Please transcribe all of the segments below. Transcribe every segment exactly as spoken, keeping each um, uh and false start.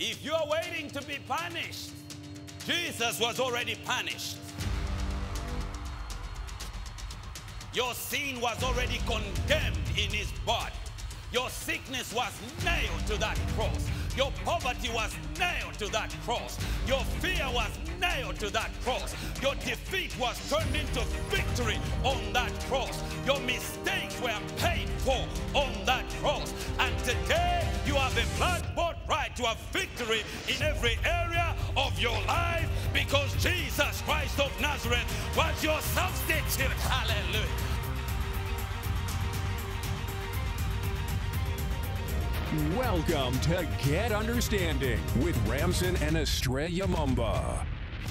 If you're waiting to be punished, Jesus was already punished. Your sin was already condemned in his body. Your sickness was nailed to that cross. Your poverty was nailed to that cross. Your fear was nailed to that cross. Your defeat was turned into victory on that cross. Your mistakes were paid for on that cross. And today you have a blood-bought right to have victory in every area of your life because Jesus Christ of Nazareth was your substitute. Hallelujah. Welcome to Get Understanding with Ramson and Estrella Mumba.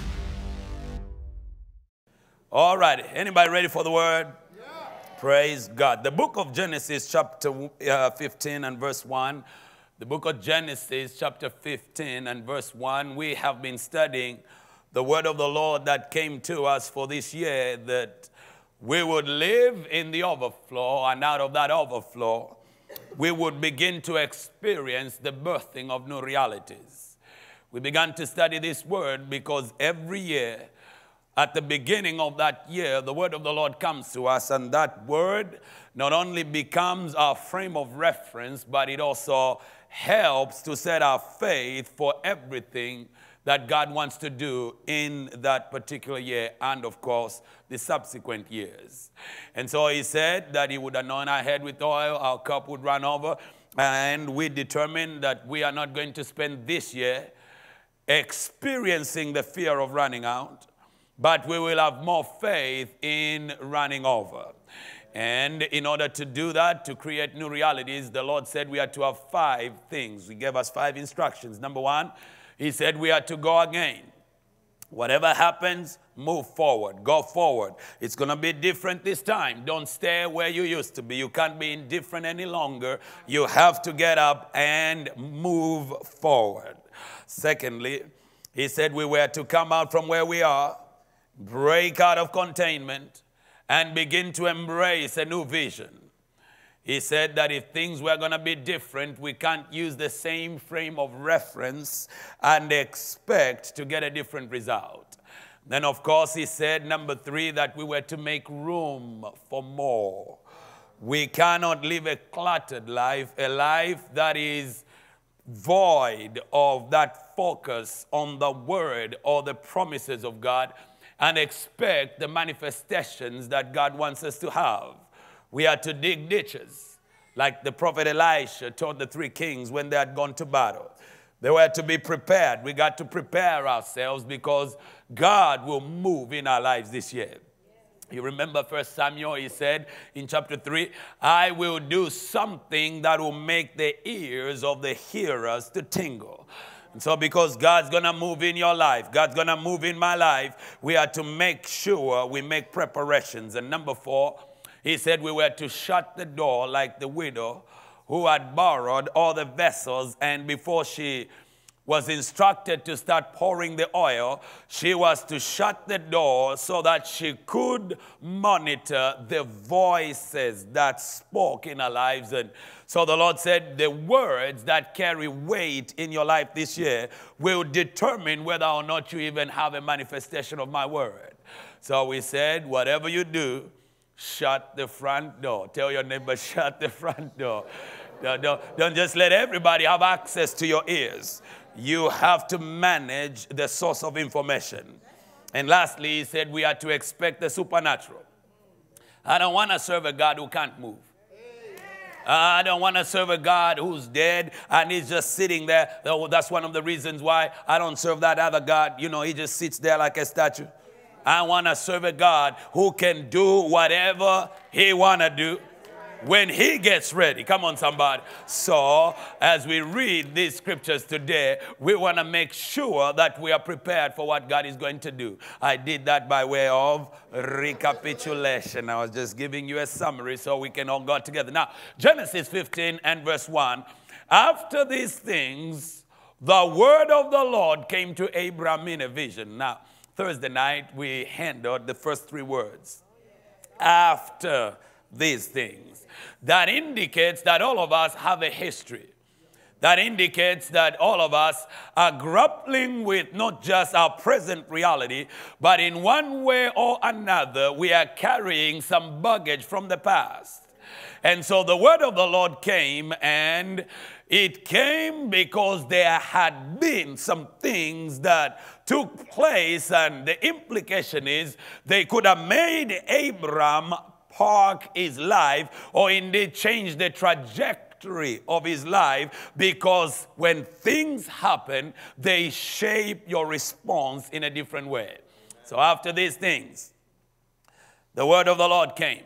All right, anybody ready for the word? Yeah. Praise God. The book of Genesis chapter uh, fifteen and verse one. The book of Genesis chapter fifteen and verse one. We have been studying the word of the Lord that came to us for this year, that we would live in the overflow, and out of that overflow we would begin to experience the birthing of new realities. We began to study this word because every year, at the beginning of that year, the word of the Lord comes to us, and that word not only becomes our frame of reference, but it also helps to set our faith for everything that God wants to do in that particular year and, of course, the subsequent years. And so he said that he would anoint our head with oil, our cup would run over, and we determined that we are not going to spend this year experiencing the fear of running out, but we will have more faith in running over. And in order to do that, to create new realities, the Lord said we had to have five things. He gave us five instructions. Number one, he said we had to go again. Whatever happens, move forward. Go forward. It's going to be different this time. Don't stay where you used to be. You can't be indifferent any longer. You have to get up and move forward. Secondly, he said we were to come out from where we are, break out of containment, and begin to embrace a new vision. He said that if things were going to be different, we can't use the same frame of reference and expect to get a different result. Then, of course, he said, number three, that we were to make room for more. We cannot live a cluttered life, a life that is void of that focus on the word or the promises of God, and expect the manifestations that God wants us to have. We are to dig ditches, like the prophet Elisha taught the three kings when they had gone to battle. They were to be prepared. We got to prepare ourselves because God will move in our lives this year. You remember First Samuel, he said in chapter three, I will do something that will make the ears of the hearers to tingle. And so because God's going to move in your life, God's going to move in my life, we are to make sure we make preparations. And number four, he said we were to shut the door like the widow who had borrowed all the vessels, and before she was instructed to start pouring the oil, she was to shut the door so that she could monitor the voices that spoke in her lives. And so the Lord said the words that carry weight in your life this year will determine whether or not you even have a manifestation of my word. So we said, whatever you do, shut the front door. Tell your neighbor, shut the front door. Don't, don't, don't just let everybody have access to your ears. You have to manage the source of information. And lastly, he said we are to expect the supernatural. I don't want to serve a God who can't move. I don't want to serve a God who's dead and he's just sitting there. That's one of the reasons why I don't serve that other God. You know, he just sits there like a statue. I want to serve a God who can do whatever he want to do when he gets ready. Come on, somebody. So, as we read these scriptures today, we want to make sure that we are prepared for what God is going to do. I did that by way of recapitulation. I was just giving you a summary so we can all go together. Now, Genesis fifteen and verse one. After these things, the word of the Lord came to Abram in a vision. Now, Thursday night, we handled the first three words. After these things. That indicates that all of us have a history. That indicates that all of us are grappling with not just our present reality, but in one way or another, we are carrying some baggage from the past. And so the word of the Lord came, and it came because there had been some things that took place, and the implication is they could have made Abram park his life, or indeed change the trajectory of his life, because when things happen, they shape your response in a different way. So after these things, the word of the Lord came.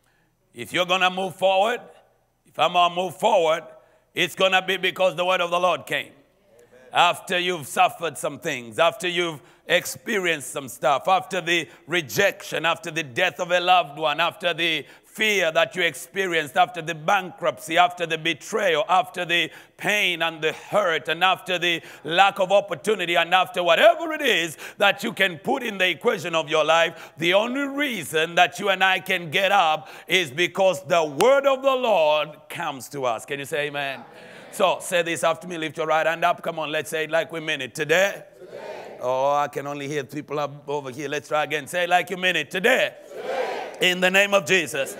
If you're going to move forward, if I'm going to move forward, it's going to be because the word of the Lord came. After you've suffered some things, after you've experienced some stuff, after the rejection, after the death of a loved one, after the fear that you experienced, after the bankruptcy, after the betrayal, after the pain and the hurt, and after the lack of opportunity, and after whatever it is that you can put in the equation of your life, the only reason that you and I can get up is because the word of the Lord comes to us. Can you say amen? Amen. So say this after me. Lift your right hand up. Come on, let's say it like we mean it. Today. Today. Oh, I can only hear people up over here. Let's try again. Say it like you mean it. Today. Today. In the name of Jesus,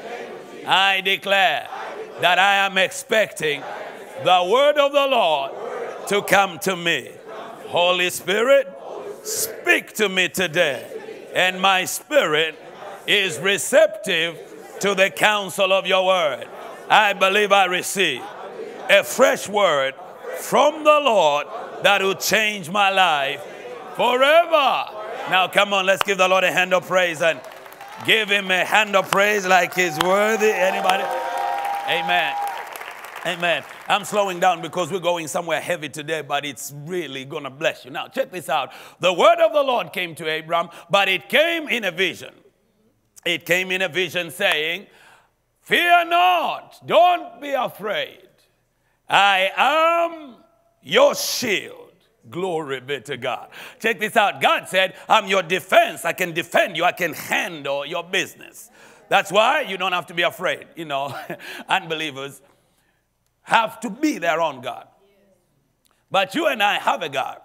I declare that I am expecting the word of the Lord to come to me. Holy Spirit, speak to me today. And my spirit is receptive to the counsel of your word. I believe I receive a fresh word from the Lord that will change my life forever. Now come on, let's give the Lord a hand of praise and give him a hand of praise like he's worthy. Anybody? Amen. Amen. I'm slowing down because we're going somewhere heavy today, but it's really going to bless you. Now, check this out. The word of the Lord came to Abram, but it came in a vision. It came in a vision saying, fear not, don't be afraid. I am your shield. Glory be to God. Check this out. God said, I'm your defense. I can defend you. I can handle your business. That's why you don't have to be afraid. You know, unbelievers have to be their own God. But you and I have a God.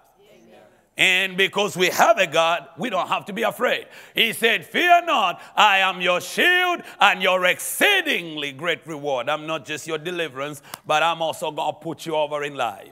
And because we have a God, we don't have to be afraid. He said, fear not, I am your shield and your exceedingly great reward. I'm not just your deliverance, but I'm also going to put you over in life.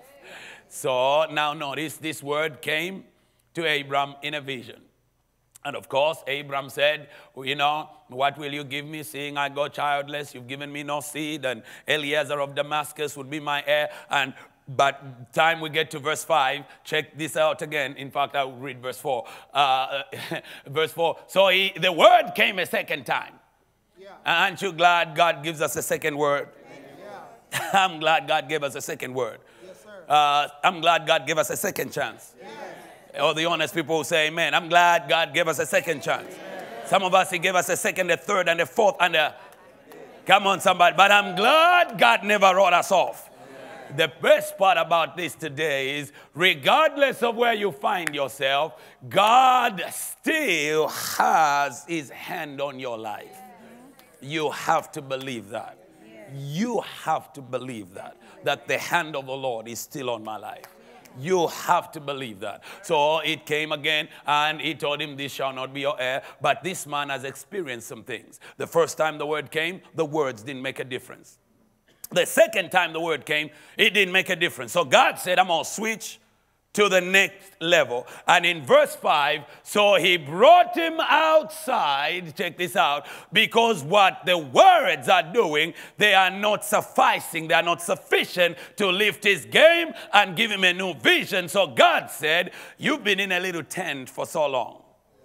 So now notice this word came to Abram in a vision. And of course, Abram said, well, you know, what will you give me, seeing I go childless? You've given me no seed, and Eliezer of Damascus would be my heir. And but time we get to verse five, check this out again. In fact, I will read verse four. Uh, verse four. So he, the word came a second time. Yeah. Aren't you glad God gives us a second word? Yeah. I'm glad God gave us a second word. Uh, I'm glad God gave us a second chance. Yes. All the honest people will say amen. I'm glad God gave us a second chance. Yes. Some of us, he gave us a second, a third, and a fourth, and a... Come on, somebody. But I'm glad God never wrote us off. Yes. The best part about this today is, regardless of where you find yourself, God still has his hand on your life. You have to believe that. You have to believe that, that the hand of the Lord is still on my life. You have to believe that. So it came again, and he told him, this shall not be your heir. But this man has experienced some things. The first time the word came, the words didn't make a difference. The second time the word came, it didn't make a difference. So God said, I'm going to switch to the next level. And in verse five, so he brought him outside, check this out, because what the words are doing, they are not sufficing, they are not sufficient to lift his game and give him a new vision. So God said, you've been in a little tent for so long.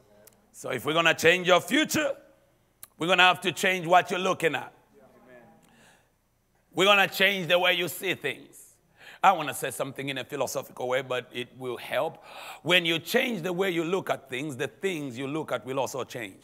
So if we're going to change your future, we're going to have to change what you're looking at. We're going to change the way you see things. I want to say something in a philosophical way, but it will help. When you change the way you look at things, the things you look at will also change.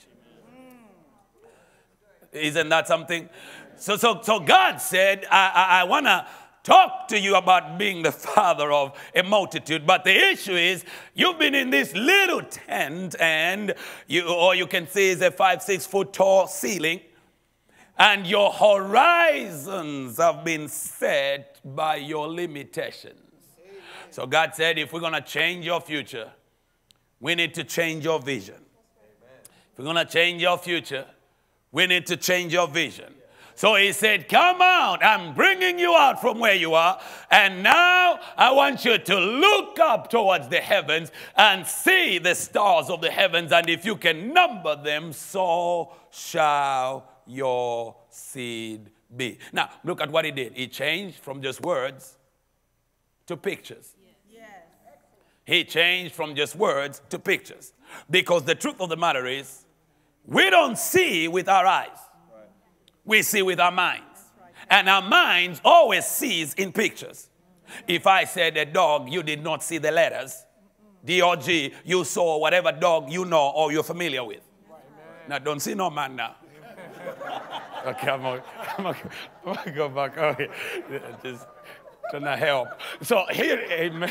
Isn't that something? So, so, so God said, I, I, I want to talk to you about being the father of a multitude. But the issue is, you've been in this little tent, and you, or you can say it's a five, six foot tall ceiling. And your horizons have been set by your limitations. So God said, if we're going to change your future, we need to change your vision. If we're going to change your future, we need to change your vision. So he said, come out. I'm bringing you out from where you are. And now I want you to look up towards the heavens and see the stars of the heavens. And if you can number them, so shall your seed be. Now, look at what he did. He changed from just words to pictures. Yes. He changed from just words to pictures. Because the truth of the matter is, we don't see with our eyes. We see with our minds. And our minds always sees in pictures. If I said a dog, you did not see the letters. D or G, you saw whatever dog you know or you're familiar with. Now, don't see no man now. Okay, I'm going to go back. Okay. Just trying to help. So here, amen.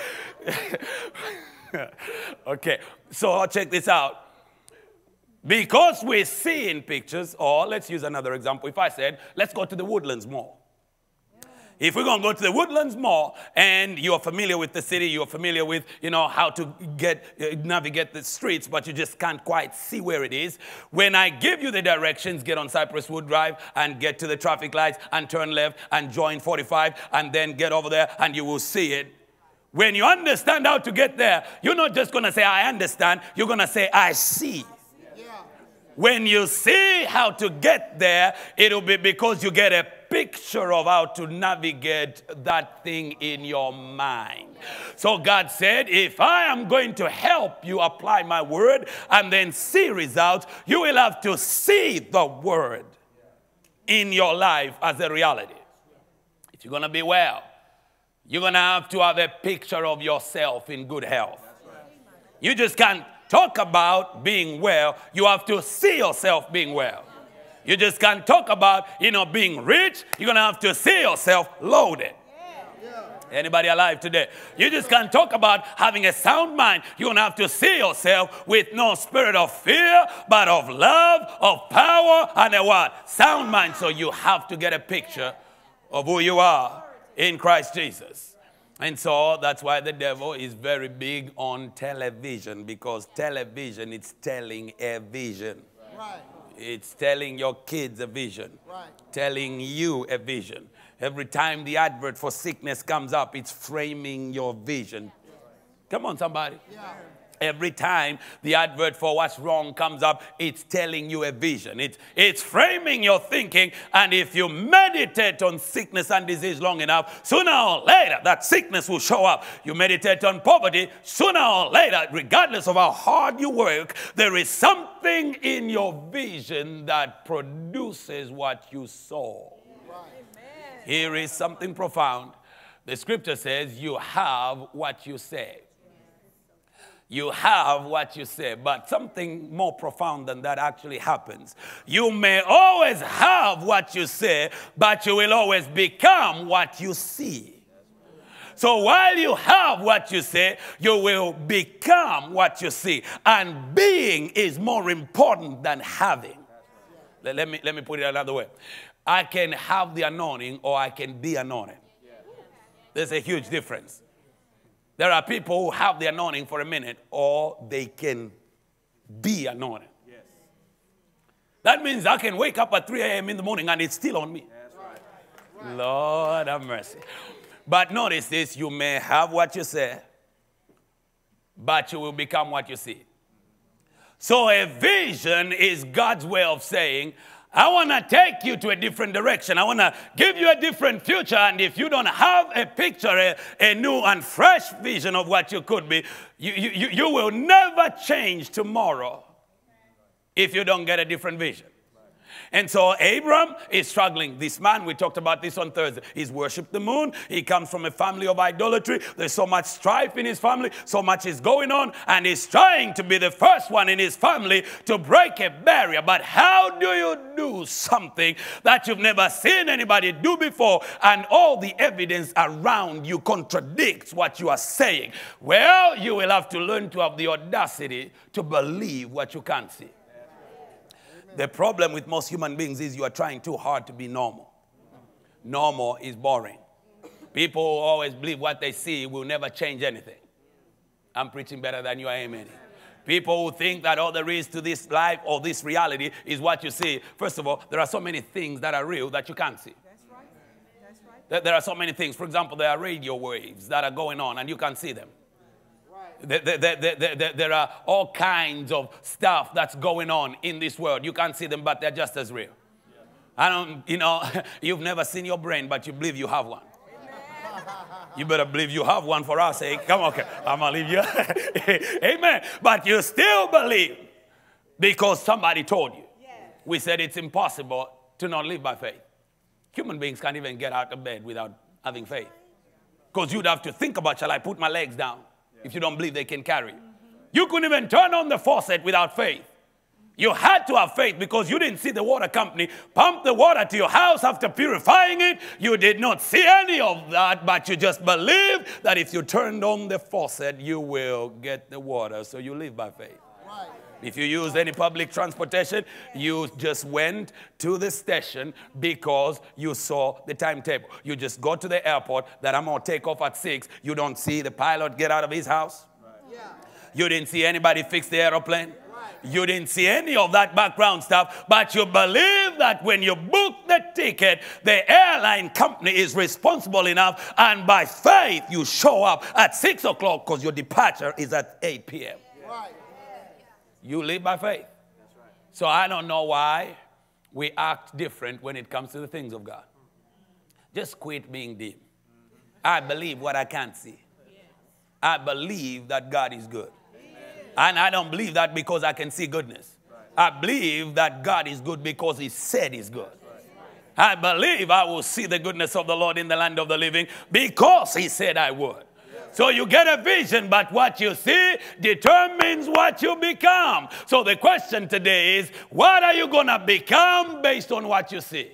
Okay, so I'll check this out. Because we see in pictures, or let's use another example. If I said, let's go to the Woodlands Mall. Yeah. If we're going to go to the Woodlands Mall and you're familiar with the city, you're familiar with, you know, how to get, uh, navigate the streets, but you just can't quite see where it is. When I give you the directions, get on Cypress Wood Drive and get to the traffic lights and turn left and join forty-five and then get over there and you will see it. When you understand how to get there, you're not just going to say, I understand. You're going to say, I see. When you see how to get there, it'll be because you get a picture of how to navigate that thing in your mind. So God said, if I am going to help you apply my word and then see results, you will have to see the word in your life as a reality. If you're going to be well, you're going to have to have a picture of yourself in good health. You just can't talk about being well. You have to see yourself being well. You just can't talk about, you know, being rich. You're going to have to see yourself loaded. Anybody alive today? You just can't talk about having a sound mind. You're going to have to see yourself with no spirit of fear, but of love, of power, and a what? Sound mind. So you have to get a picture of who you are in Christ Jesus. And so that's why the devil is very big on television, because television, it's telling a vision. Right. It's telling your kids a vision. Right. Telling you a vision. Every time the advert for sickness comes up, it's framing your vision. Come on, somebody. Yeah. Every time the advert for what's wrong comes up, it's telling you a vision. It's, it's framing your thinking. And if you meditate on sickness and disease long enough, sooner or later, that sickness will show up. You meditate on poverty, sooner or later, regardless of how hard you work, there is something in your vision that produces what you saw. Right. Here is something profound. The scripture says you have what you say. You have what you say, but something more profound than that actually happens. You may always have what you say, but you will always become what you see. So while you have what you say, you will become what you see. And being is more important than having. Let, let me, let me put it another way. I can have the anointing or I can be anointed. There's a huge difference. There are people who have the anointing for a minute, or they can be anointed. Yes. That means I can wake up at three A M in the morning and it's still on me. That's right. Right. Lord have mercy. But notice this, you may have what you say, but you will become what you see. So a vision is God's way of saying, I want to take you to a different direction. I want to give you a different future. And if you don't have a picture, a, a new and fresh vision of what you could be, you, you, you will never change tomorrow if you don't get a different vision. And so Abram is struggling. This man, we talked about this on Thursday, he's worshipped the moon. He comes from a family of idolatry. There's so much strife in his family. So much is going on. And he's trying to be the first one in his family to break a barrier. But how do you do something that you've never seen anybody do before, and all the evidence around you contradicts what you are saying? Well, you will have to learn to have the audacity to believe what you can't see. The problem with most human beings is you are trying too hard to be normal. Normal is boring. People always believe what they see will never change anything. I'm preaching better than you are amening. People who think that all there is to this life or this reality is what you see. First of all, there are so many things that are real that you can't see. That's right. That's right. There are so many things. For example, there are radio waves that are going on and you can't see them. There, there, there, there, there, there are all kinds of stuff that's going on in this world. You can't see them, but they're just as real. I don't, you know, you've never seen your brain, but you believe you have one. You better believe you have one for our sake. Come on, okay. I'm going to leave you. Amen. But you still believe because somebody told you. We said it's impossible to not live by faith. Human beings can't even get out of bed without having faith. Because you'd have to think about, shall I put my legs down? If you don't believe they can carry. You couldn't even turn on the faucet without faith. You had to have faith because you didn't see the water company pump the water to your house after purifying it. You did not see any of that, but you just believed that if you turned on the faucet, you will get the water. So you live by faith. Right. If you use any public transportation, you just went to the station because you saw the timetable. You just go to the airport that I'm going to take off at six. You don't see the pilot get out of his house. Right. Yeah. You didn't see anybody fix the airplane. You didn't see any of that background stuff, but you believe that when you book the ticket, the airline company is responsible enough, and by faith you show up at six o'clock because your departure is at eight p m Right. You live by faith. That's right. So I don't know why we act different when it comes to the things of God. Just quit being dim. I believe what I can't see. I believe that God is good. And I don't believe that because I can see goodness. I believe that God is good because he said he's good. I believe I will see the goodness of the Lord in the land of the living because he said I would. So you get a vision, but what you see determines what you become. So the question today is, what are you going to become based on what you see?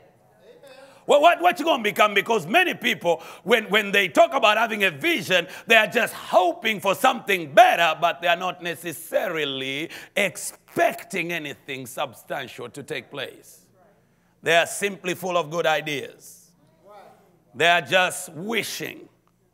Well, what, what you going to become? Because many people, when, when they talk about having a vision, they are just hoping for something better, but they are not necessarily expecting anything substantial to take place. They are simply full of good ideas. They are just wishing.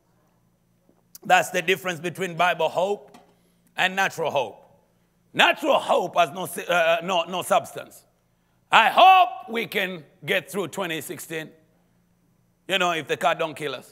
That's the difference between Bible hope and natural hope. Natural hope has no, uh, no, no substance. I hope we can get through twenty sixteen. You know, if the car don't kill us.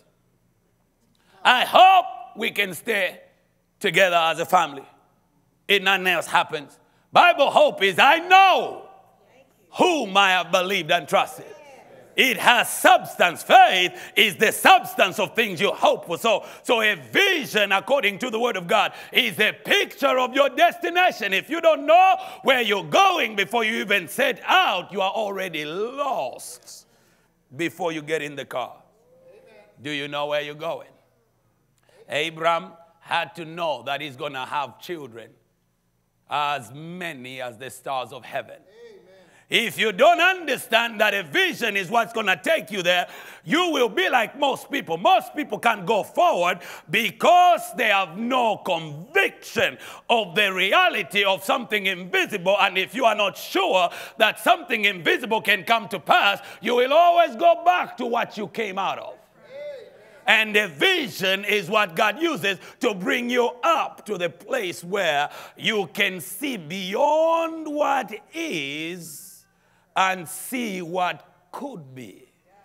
I hope we can stay together as a family. If nothing else happens. Bible hope is I know whom I have believed and trusted. It has substance. Faith is the substance of things you hope for. So, so a vision, according to the word of God, is a picture of your destination. If you don't know where you're going before you even set out, you are already lost before you get in the car. Amen. Do you know where you're going? Abraham had to know that he's going to have children as many as the stars of heaven. If you don't understand that a vision is what's going to take you there, you will be like most people. Most people can't go forward because they have no conviction of the reality of something invisible. And if you are not sure that something invisible can come to pass, you will always go back to what you came out of. And the vision is what God uses to bring you up to the place where you can see beyond what is and see what could be.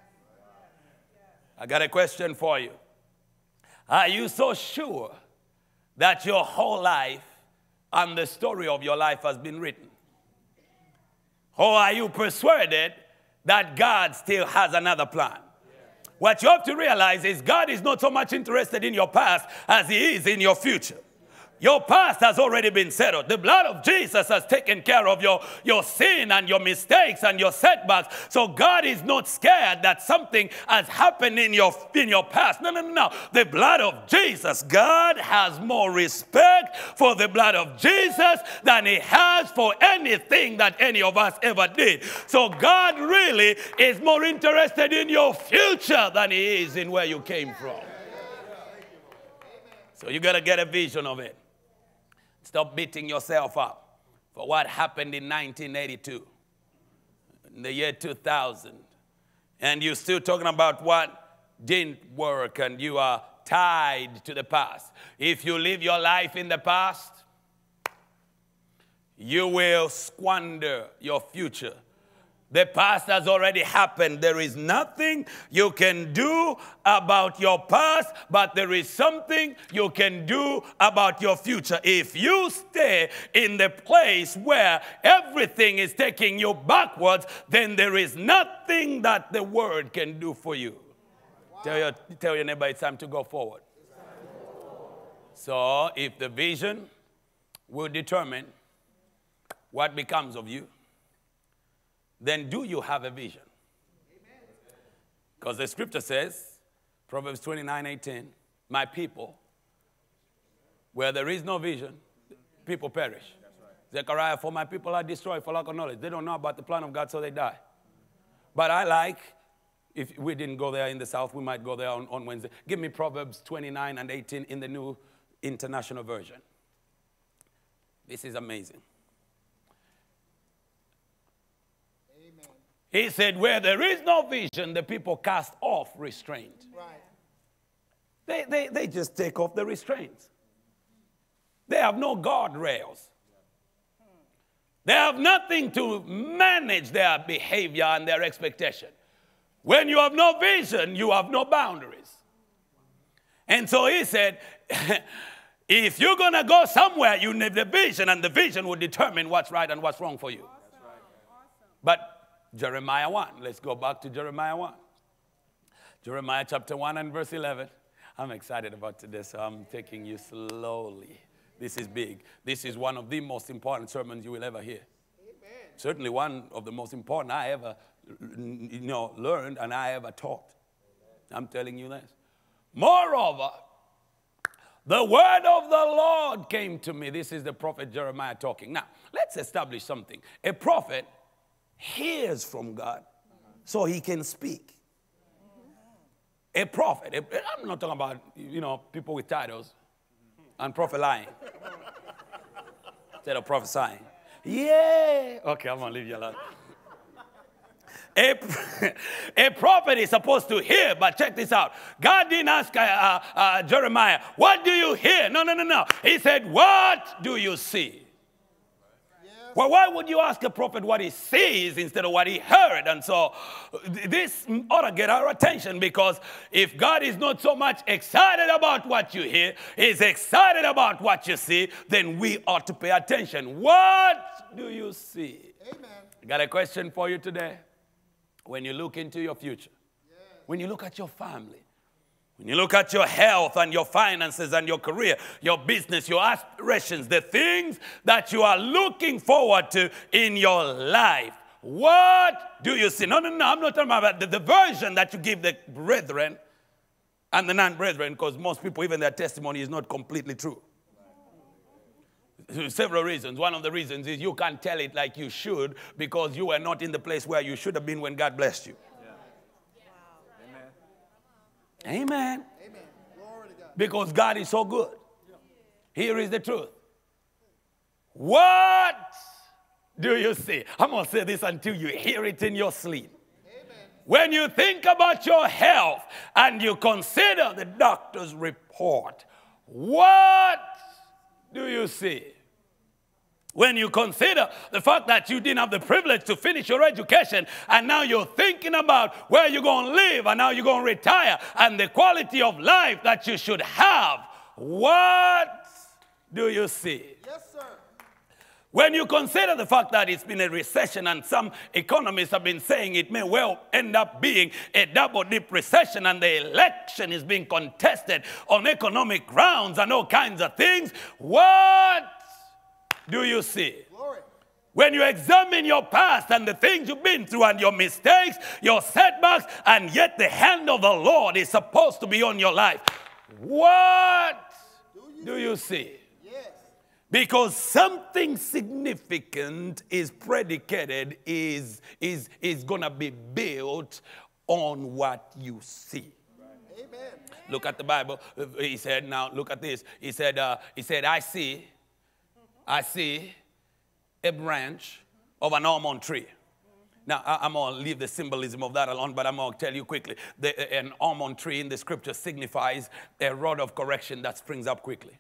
I got a question for you. Are you so sure that your whole life and the story of your life has been written? Or are you persuaded that God still has another plan? What you have to realize is God is not so much interested in your past as he is in your future. Your past has already been settled. The blood of Jesus has taken care of your, your sin and your mistakes and your setbacks. So God is not scared that something has happened in your, in your past. No, no, no, no. The blood of Jesus. God has more respect for the blood of Jesus than he has for anything that any of us ever did. So God really is more interested in your future than he is in where you came from. So you got to get a vision of it. Stop beating yourself up. for what happened in nineteen eighty-two, in the year two thousand. And you're still talking about what didn't work, and you are tied to the past. If you live your life in the past, you will squander your future. The past has already happened. There is nothing you can do about your past, but there is something you can do about your future. If you stay in the place where everything is taking you backwards, then there is nothing that the word can do for you. Wow. Tell your, tell your neighbor it's time to go forward. So if the vision will determine what becomes of you, then do you have a vision? Because the scripture says, Proverbs twenty-nine eighteen, my people, where there is no vision, people perish. Right. Zechariah, for my people are destroyed for lack of knowledge. They don't know about the plan of God, so they die. But I like, if we didn't go there in the South, we might go there on, on Wednesday. Give me Proverbs twenty-nine and eighteen in the New International Version. This is amazing. He said, where there is no vision, the people cast off restraint. Right. They, they, they just take off the restraints. They have no guardrails. They have nothing to manage their behavior and their expectation. When you have no vision, you have no boundaries. And so he said, if you're going to go somewhere, you need the vision, and the vision will determine what's right and what's wrong for you. Awesome. Awesome. But Jeremiah one. Let's go back to Jeremiah one. Jeremiah chapter one and verse eleven. I'm excited about today, so I'm taking you slowly. This is big. This is one of the most important sermons you will ever hear. Amen. Certainly one of the most important I ever you know, learned and I ever taught. I'm telling you this. Moreover, the word of the Lord came to me. This is the prophet Jeremiah talking. Now, let's establish something. A prophet hears from God so he can speak. A prophet, a, I'm not talking about, you know, people with titles and prophet lying instead of prophesying. Yeah. Okay, I'm going to leave you alone. A, a prophet is supposed to hear, but check this out. God didn't ask uh, uh, Jeremiah, what do you hear? No, no, no, no. He said, what do you see? Well, why would you ask a prophet what he sees instead of what he heard? And so this ought to get our attention, because if God is not so much excited about what you hear, he's excited about what you see, then we ought to pay attention. What do you see? Amen. I got a question for you today. When you look into your future, yes. When you look at your family, when you look at your health and your finances and your career, your business, your aspirations, the things that you are looking forward to in your life, what do you see? No, no, no, I'm not talking about the, the version that you give the brethren and the non-brethren, because most people, even their testimony is not completely true. Several reasons. One of the reasons is you can't tell it like you should because you were not in the place where you should have been when God blessed you. Amen. Amen. Glory to God. Because God is so good. Here is the truth. What do you see? I'm going to say this until you hear it in your sleep. Amen. When you think about your health and you consider the doctor's report, what do you see? When you consider the fact that you didn't have the privilege to finish your education and now you're thinking about where you're going to live and now you're going to retire and the quality of life that you should have, what do you see? Yes, sir. When you consider the fact that it's been a recession and some economists have been saying it may well end up being a double-dip recession and the election is being contested on economic grounds and all kinds of things, what do you see? Glory. When you examine your past and the things you've been through and your mistakes, your setbacks, and yet the hand of the Lord is supposed to be on your life, what do you, do you see? Yes. Because something significant is predicated, is, is, is going to be built on what you see. Right. Amen. Look at the Bible. He said, now look at this. He said, uh, he said, I see. I see a branch of an almond tree. Now, I, I'm going to leave the symbolism of that alone, but I'm going to tell you quickly. The, an almond tree in the scripture signifies a rod of correction that springs up quickly.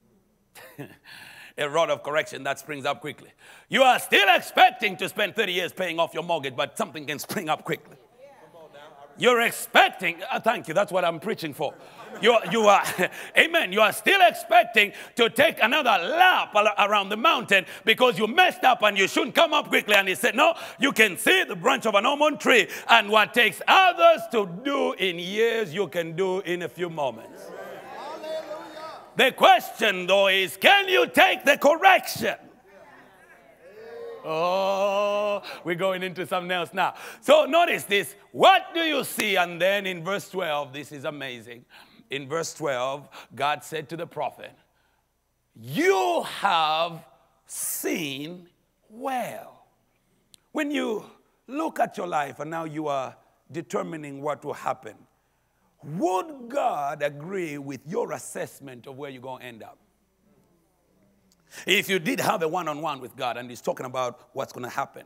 A rod of correction that springs up quickly. You are still expecting to spend thirty years paying off your mortgage, but something can spring up quickly. You're expecting, uh, thank you, that's what I'm preaching for. You, you are, amen, you are still expecting to take another lap around the mountain because you messed up and you shouldn't come up quickly. And he said, no, you can see the branch of an almond tree, and what takes others to do in years, you can do in a few moments. The question, though, is can you take the correction? Oh, we're going into something else now. So notice this. What do you see? And then in verse twelve, this is amazing. In verse twelve, God said to the prophet, you have seen well. When you look at your life and now you are determining what will happen, would God agree with your assessment of where you're going to end up? If you did have a one-on-one with God and he's talking about what's going to happen,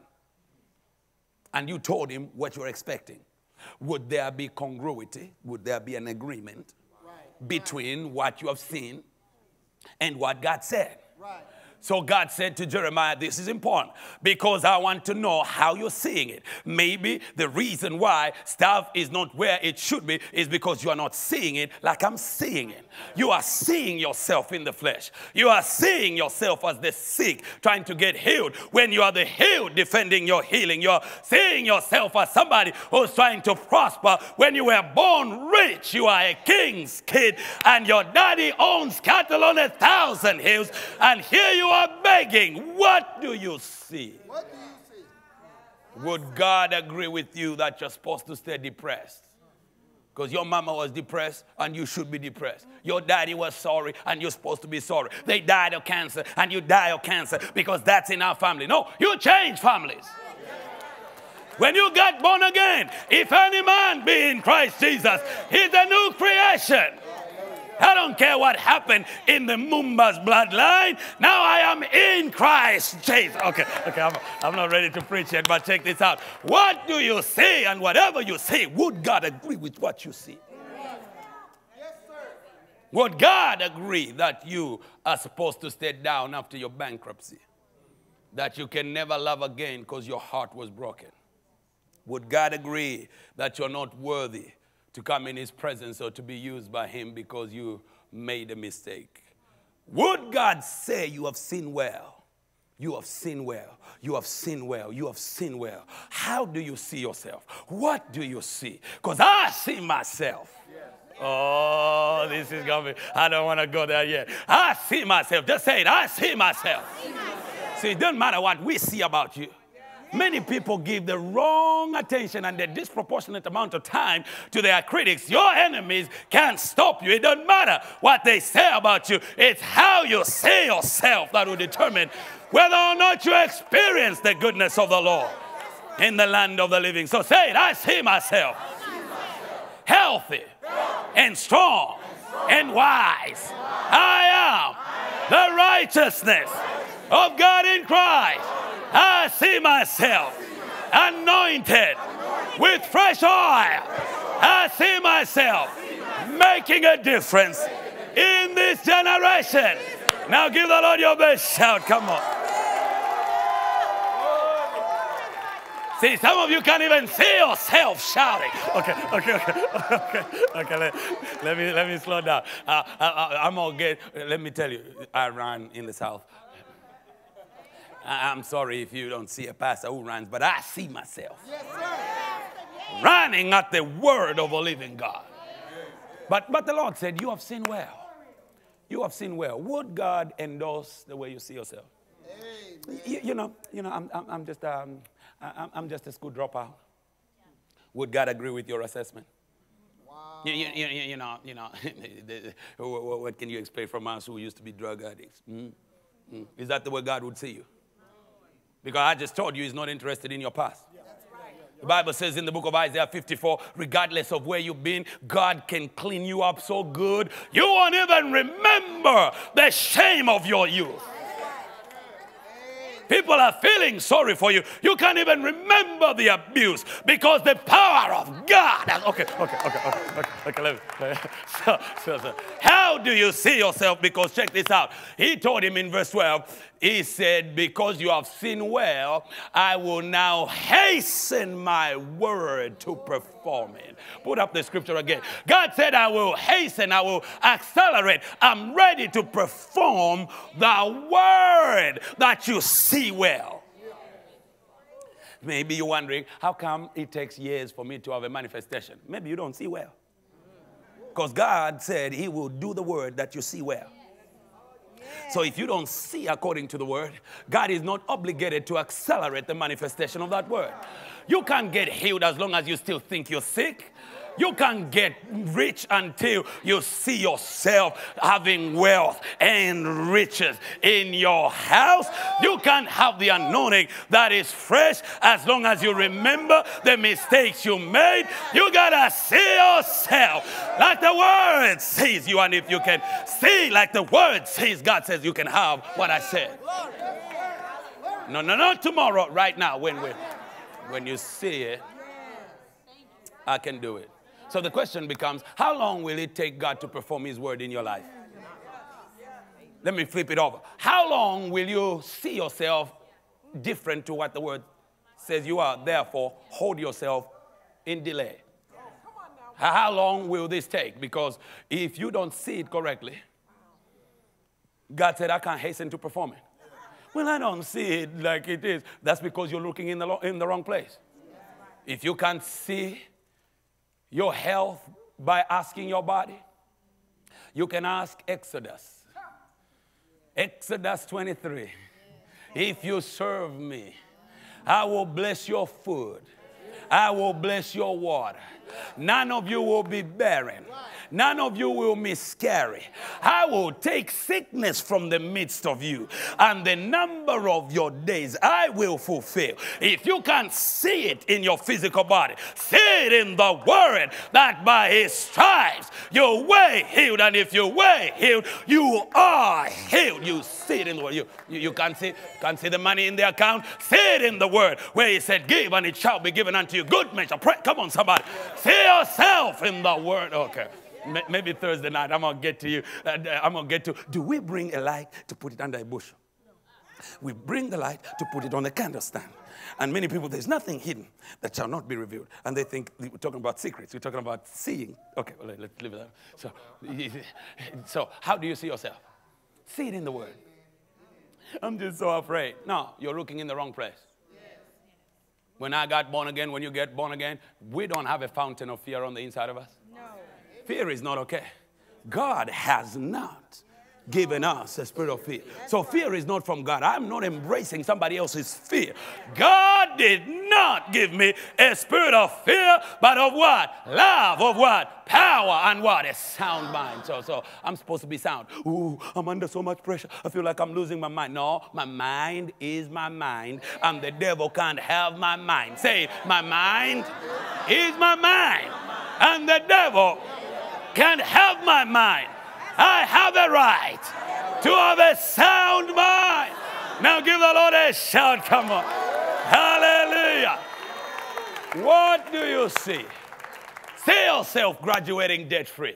and you told him what you're expecting, would there be congruity? Would there be an agreement right. between what you have seen and what God said? Right. So God said to Jeremiah, this is important because I want to know how you're seeing it. Maybe the reason why stuff is not where it should be is because you are not seeing it like I'm seeing it. You are seeing yourself in the flesh. You are seeing yourself as the sick trying to get healed when you are the healed defending your healing. You're seeing yourself as somebody who's trying to prosper. When you were born rich, you are a king's kid and your daddy owns cattle on a thousand hills, and here you are begging. What do you see? What do you see? Would God agree with you that you're supposed to stay depressed? Because your mama was depressed and you should be depressed. Your daddy was sorry and you're supposed to be sorry. They died of cancer and you die of cancer because that's in our family. No, you change families. When you got born again, if any man be in Christ Jesus, he's a new creation. I don't care what happened in the Mumba's bloodline. Now I am in Christ Jesus. Okay, okay, I'm, I'm not ready to preach yet, but check this out. What do you see? And whatever you see, would God agree with what you see? Yes, sir. Would God agree that you are supposed to stay down after your bankruptcy? That you can never love again because your heart was broken? Would God agree that you're not worthy to come in his presence or to be used by him because you made a mistake? Would God say you have sinned well? You have sinned well. You have sinned well. You have sinned well. How do you see yourself? What do you see? Because I see myself. Oh, this is going to be, I don't want to go there yet. I see myself. Just say it. I see myself. I see myself. See, it doesn't matter what we see about you. Many people give the wrong attention and the disproportionate amount of time to their critics. Your enemies can't stop you. It doesn't matter what they say about you. It's how you see yourself that will determine whether or not you experience the goodness of the Lord in the land of the living. So say it. I see myself healthy and strong and wise. I am the righteousness of God in Christ. I see myself anointed with fresh oil. I see myself making a difference in this generation. Now give the Lord your best shout. Come on. See, some of you can't even see yourself shouting. Okay, okay, okay, okay, okay. Let, let me let me slow down. Uh, I, I'm gonna get. Let me tell you, I ran in the South. I'm sorry if you don't see a pastor who runs, but I see myself yes, sir. running at the word of a living God. But, but the Lord said, you have seen well. You have seen well. Would God endorse the way you see yourself? You, you know, you know, I'm, I'm, I'm just, um, I'm, I'm just a school dropout. Would God agree with your assessment? Wow. You, you, you, you know, you know, what can you expect from us who used to be drug addicts? Mm? Mm. Is that the way God would see you? Because I just told you he's not interested in your past. The Bible says in the book of Isaiah fifty-four, regardless of where you've been, God can clean you up so good, you won't even remember the shame of your youth. People are feeling sorry for you. You can't even remember the abuse because the power of God has, okay, okay, okay, okay, okay, okay, let me, let me. So, so, so. How do you see yourself? Because check this out. He told him in verse twelve, he said, because you have seen well, I will now hasten my word to perform it. Put up the scripture again. God said, I will hasten, I will accelerate. I'm ready to perform the word that you see well. Maybe you're wondering, how come it takes years for me to have a manifestation? Maybe you don't see well. Because God said he will do the word that you see well. So if you don't see according to the word, God is not obligated to accelerate the manifestation of that word. You can't get healed as long as you still think you're sick. You can't get rich until you see yourself having wealth and riches in your house. You can't have the anointing that is fresh as long as you remember the mistakes you made. You gotta see yourself like the word says you. And if you can see like the word says, God says you can have what I said. No, no, not tomorrow, right now. When, we, when you see it, I can do it. So the question becomes, how long will it take God to perform his word in your life? Let me flip it over. How long will you see yourself different to what the word says you are? Therefore, hold yourself in delay. How long will this take? Because if you don't see it correctly, God said, I can't hasten to perform it. Well, I don't see it like it is. That's because you're looking in the, in the wrong place. If you can't see your health by asking your body, you can ask Exodus. Exodus twenty-three. If you serve me, I will bless your food. I will bless your water. None of you will be barren. None of you will miscarry. I will take sickness from the midst of you, and the number of your days I will fulfill. If you can't see it in your physical body, see it in the word that by his stripes you're way healed. And if you're way healed, you are healed. You see it in the word. You, you, you can't see, can't see the money in the account. See it in the word where he said, give and it shall be given unto you. Good measure. Pray. Come on, somebody. See yourself in the word. Okay. Maybe Thursday night, I'm going to get to you. Uh, I'm going to get to, do we bring a light to put it under a bushel? We bring the light to put it on a candlestand. And many people, there's nothing hidden that shall not be revealed. And they think we're talking about secrets. We're talking about seeing. Okay, well, let's leave it there. So, so how do you see yourself? See it in the word. I'm just so afraid. No, you're looking in the wrong place. When I got born again, when you get born again, we don't have a fountain of fear on the inside of us. Fear is not okay. God has not given us a spirit of fear. So fear is not from God. I'm not embracing somebody else's fear. God did not give me a spirit of fear, but of what? Love, of what? Power, and what? A sound mind. So, so I'm supposed to be sound. Ooh, I'm under so much pressure. I feel like I'm losing my mind. No, my mind is my mind, and the devil can't have my mind. Say, my mind is my mind, and the devil can't have my mind. I have a right to have a sound mind. Now give the Lord a shout. Come on. Hallelujah. What do you see? See yourself graduating debt-free.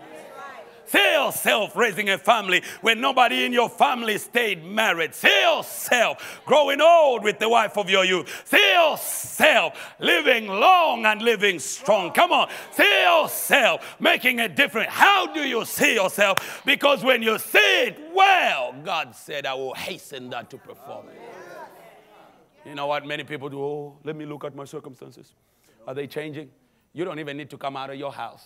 See yourself raising a family when nobody in your family stayed married. See yourself growing old with the wife of your youth. See yourself living long and living strong. Come on. See yourself making a difference. How do you see yourself? Because when you see it well, God said, I will hasten that to perform it. You know what many people do? Oh, let me look at my circumstances. Are they changing? You don't even need to come out of your house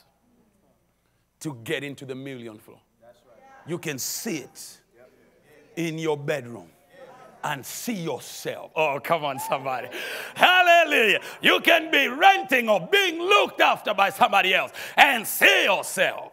to get into the million floor. You can see it in your bedroom and see yourself. Oh, come on, somebody. Hallelujah. You can be renting or being looked after by somebody else and see yourself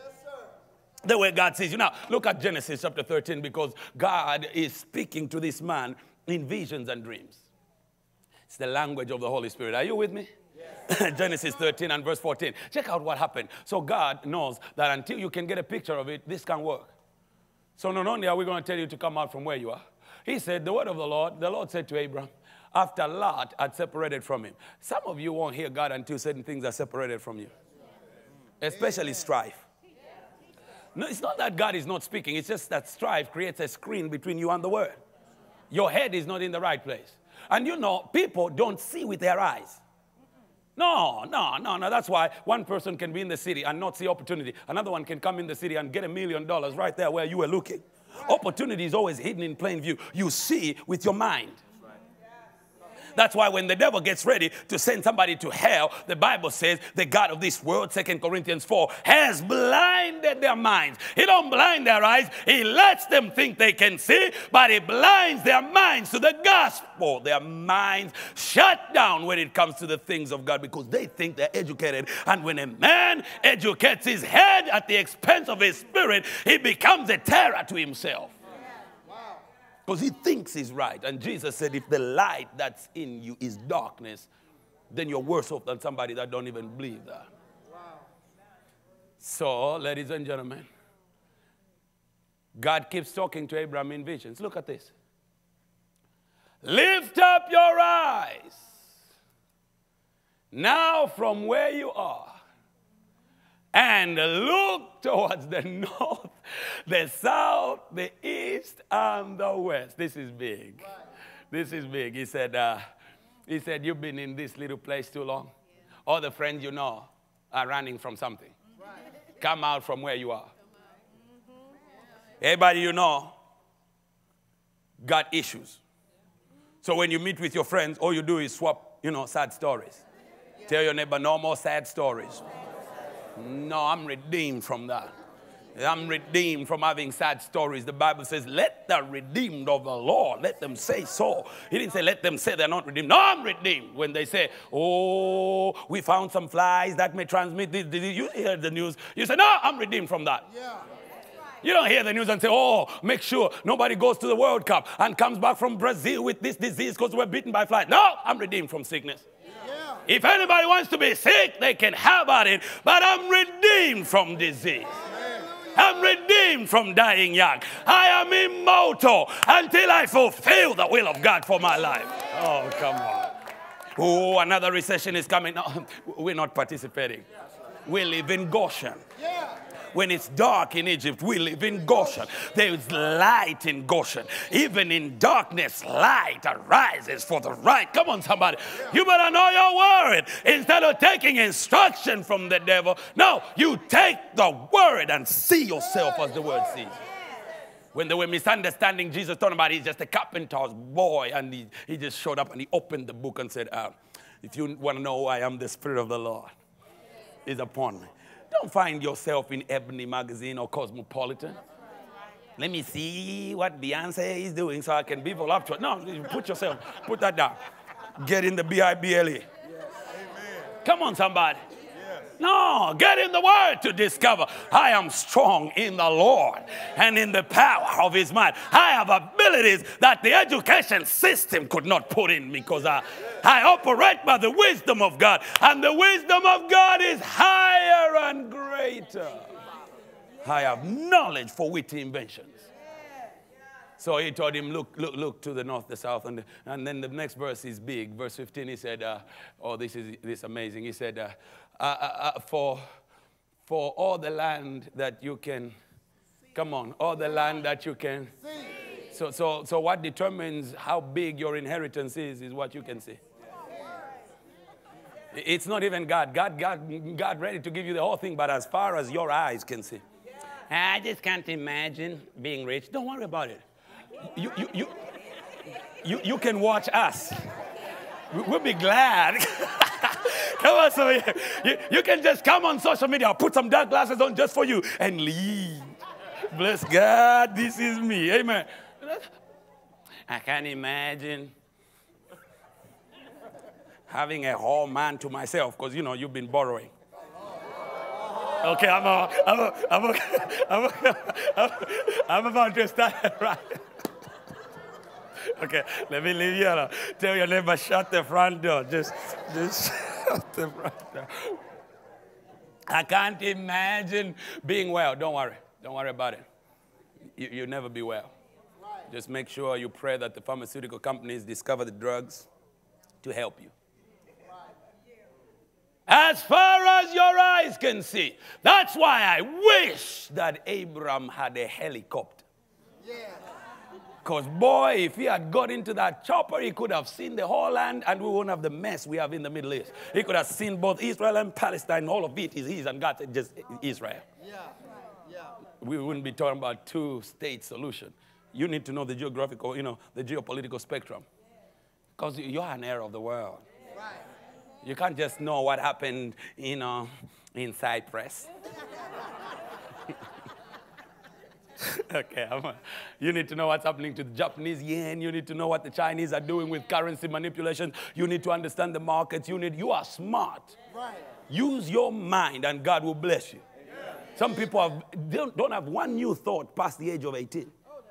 the way God sees you. Now, look at Genesis chapter thirteen, because God is speaking to this man in visions and dreams. It's the language of the Holy Spirit. Are you with me? Genesis thirteen and verse fourteen. Check out what happened. So God knows that until you can get a picture of it, this can't work. So not only are we going to tell you to come out from where you are, He said, the word of the Lord, the Lord said to Abraham, after Lot had separated from him. Some of you won't hear God until certain things are separated from you. Especially strife. No, it's not that God is not speaking. It's just that strife creates a screen between you and the word. Your head is not in the right place. And you know, people don't see with their eyes. No, no, no, no. That's why one person can be in the city and not see opportunity. Another one can come in the city and get a million dollars right there where you were looking. Opportunity is always hidden in plain view. You see with your mind. That's why when the devil gets ready to send somebody to hell, the Bible says the God of this world, Second Corinthians four, has blinded their minds. He don't blind their eyes. He lets them think they can see, but he blinds their minds to the gospel. Their minds shut down when it comes to the things of God because they think they're educated. And when a man educates his head at the expense of his spirit, he becomes a terror to himself. Because he thinks he's right. And Jesus said, if the light that's in you is darkness, then you're worse off than somebody that don't even believe that. Wow. So, ladies and gentlemen, God keeps talking to Abraham in visions. Look at this. Lift up your eyes now from where you are and look towards the north, the south, the east, and the west. This is big. Right. This is big. He said, uh, he said, you've been in this little place too long. Yeah. All the friends you know are running from something. Right. Come out from where you are. Mm-hmm. Everybody you know got issues. So when you meet with your friends, all you do is swap, you know, sad stories. Yeah. Tell your neighbor, no more sad stories. No, I'm redeemed from that. I'm redeemed from having sad stories. The Bible says, let the redeemed of the Lord, let them say so. He didn't say, let them say they're not redeemed. No, I'm redeemed. When they say, oh, we found some flies that may transmit this disease. You hear the news. You say, no, I'm redeemed from that. Yeah. You don't hear the news and say, oh, make sure nobody goes to the World Cup and comes back from Brazil with this disease because we're bitten by flies. No, I'm redeemed from sickness. If anybody wants to be sick, they can have at it. But I'm redeemed from disease. I'm redeemed from dying young. I am immortal until I fulfill the will of God for my life. Oh, come on. Oh, another recession is coming. No, we're not participating. We live in Goshen. When it's dark in Egypt, we live in Goshen. There is light in Goshen. Even in darkness, light arises for the right. Come on, somebody. You better know your word. Instead of taking instruction from the devil, no, you take the word and see yourself as the word sees. When they were misunderstanding Jesus, talking about he's just a carpenter's boy, and he, he just showed up and he opened the book and said, uh, if you want to know who I am, the Spirit of the Lord is upon me. Don't find yourself in Ebony Magazine or Cosmopolitan. Let me see what Beyonce is doing so I can be voluptuous. No, put yourself, put that down. Get in the B I B L E. Come on, somebody. No, get in the word to discover I am strong in the Lord and in the power of his might. I have abilities that the education system could not put in me because I, I operate by the wisdom of God, and the wisdom of God is higher and greater. I have knowledge for witty inventions. So he told him, look, look, look to the north, the south, and, the, and then the next verse is big. Verse fifteen, he said, uh, oh, this is this amazing. He said, uh, uh, uh, uh, for, for all the land that you can, come on, all the land that you can. So, so, so what determines how big your inheritance is, is what you can see. It's not even God. God, God, God ready to give you the whole thing, but as far as your eyes can see. I just can't imagine being rich. Don't worry about it. You, you, you, you, you can watch us. We'll be glad. Come on, somebody. You, you can just come on social media, put some dark glasses on just for you, and leave. Bless God, this is me. Amen. I can't imagine having a whole man to myself because, you know, you've been borrowing. Okay, I'm, a, I'm, a, I'm, a, I'm, a, I'm, a, I'm about to start right. Okay, let me leave you alone. Tell your neighbor, shut the front door. Just, just shut the front door. I can't imagine being well. Don't worry. Don't worry about it. You, you'll never be well. Just make sure you pray that the pharmaceutical companies discover the drugs to help you. As far as your eyes can see. That's why I wish that Abraham had a helicopter. Because, boy, if he had got into that chopper, he could have seen the whole land, and we wouldn't have the mess we have in the Middle East. He could have seen both Israel and Palestine. All of it is his, and God said just Israel. Yeah. Yeah. We wouldn't be talking about two-state solution. You need to know the geographical, you know, the geopolitical spectrum. Because you're an heir of the world. Right. You can't just know what happened, you know, in Cyprus. Okay, I'm a, you need to know what's happening to the Japanese yen. You need to know what the Chinese are doing with currency manipulation. You need to understand the markets. You need, you are smart. Right. Use your mind and God will bless you. Yeah. Some people have, don't, don't have one new thought past the age of eighteen.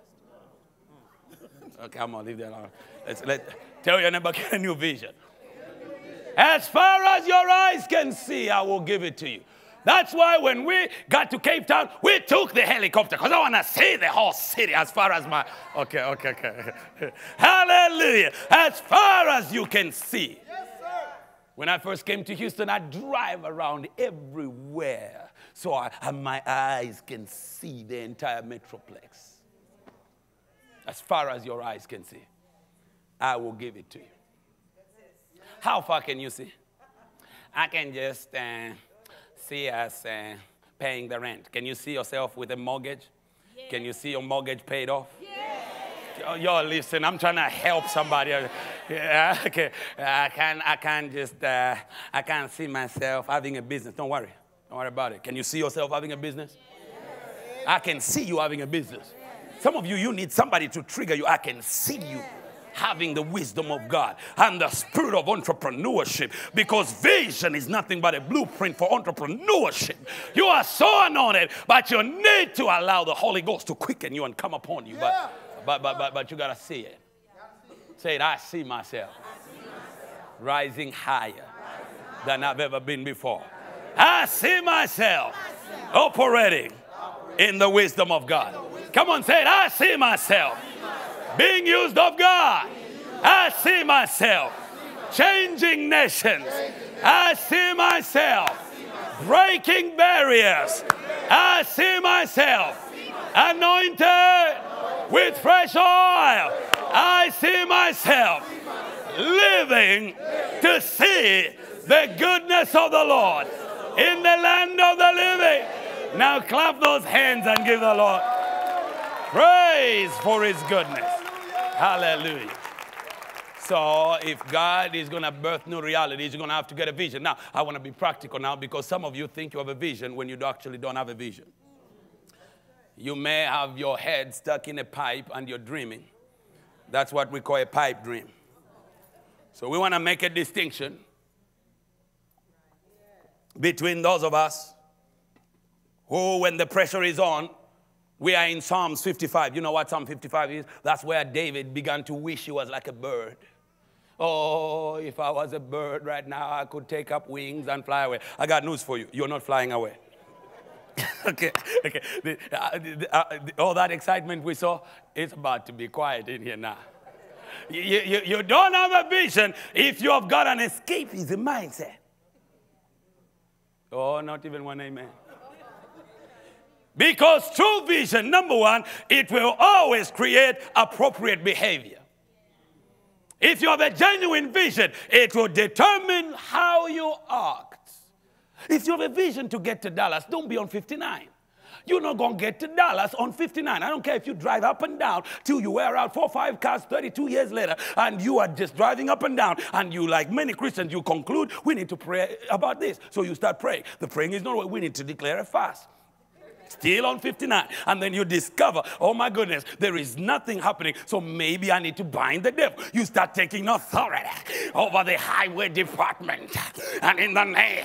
Okay, I'm going to leave that alone. Let's, let, tell your neighbor, get a new vision. As far as your eyes can see, I will give it to you. That's why when we got to Cape Town, we took the helicopter because I want to see the whole city as far as my... Okay, okay, okay. Hallelujah. As far as you can see. Yes, sir. When I first came to Houston, I drive around everywhere so I, and my eyes can see the entire metroplex. As far as your eyes can see, I will give it to you. How far can you see? I can just... Uh, see us uh, paying the rent. Can you see yourself with a mortgage? Yes. Can you see your mortgage paid off? Yes. Y'all listen, I'm trying to help somebody. Yeah, okay. I can't, I can't just, uh, I can't see myself having a business. Don't worry. Don't worry about it. Can you see yourself having a business? Yes. I can see you having a business. Yes. Some of you, you need somebody to trigger you. I can see you having the wisdom of God and the spirit of entrepreneurship, because vision is nothing but a blueprint for entrepreneurship. You are so anointed, but you need to allow the Holy Ghost to quicken you and come upon you. But, but, but, but, but you got to see it. Say it, I see myself rising higher than I've ever been before. I see myself operating in the wisdom of God. Come on, say it, I see myself being used of God. I see myself changing nations. I see myself breaking barriers. I see myself anointed with fresh oil. I see myself living to see the goodness of the Lord in the land of the living. Now clap those hands and give the Lord praise for his goodness. Hallelujah. So if God is going to birth new realities, you're going to have to get a vision. Now, I want to be practical now, because some of you think you have a vision when you actually don't have a vision. You may have your head stuck in a pipe and you're dreaming. That's what we call a pipe dream. So we want to make a distinction between those of us who, when the pressure is on, we are in Psalms fifty-five. You know what Psalm fifty-five is? That's where David began to wish he was like a bird. Oh, if I was a bird right now, I could take up wings and fly away. I got news for you. You're not flying away. okay, okay. The, uh, the, uh, the, all that excitement we saw, it's about to be quiet in here now. You, you, you don't have a vision if you have got an escapism mindset. Oh, not even one amen. Because true vision, number one, it will always create appropriate behavior. If you have a genuine vision, it will determine how you act. If you have a vision to get to Dallas, don't be on fifty-nine. You're not going to get to Dallas on fifty-nine. I don't care if you drive up and down till you wear out four or five cars thirty-two years later, and you are just driving up and down, and you, like many Christians, you conclude, we need to pray about this. So you start praying. The praying is not what we need to declare a fast. Still on fifty-nine. And then you discover, oh my goodness, there is nothing happening. So maybe I need to bind the devil. You start taking authority over the highway department. And in the name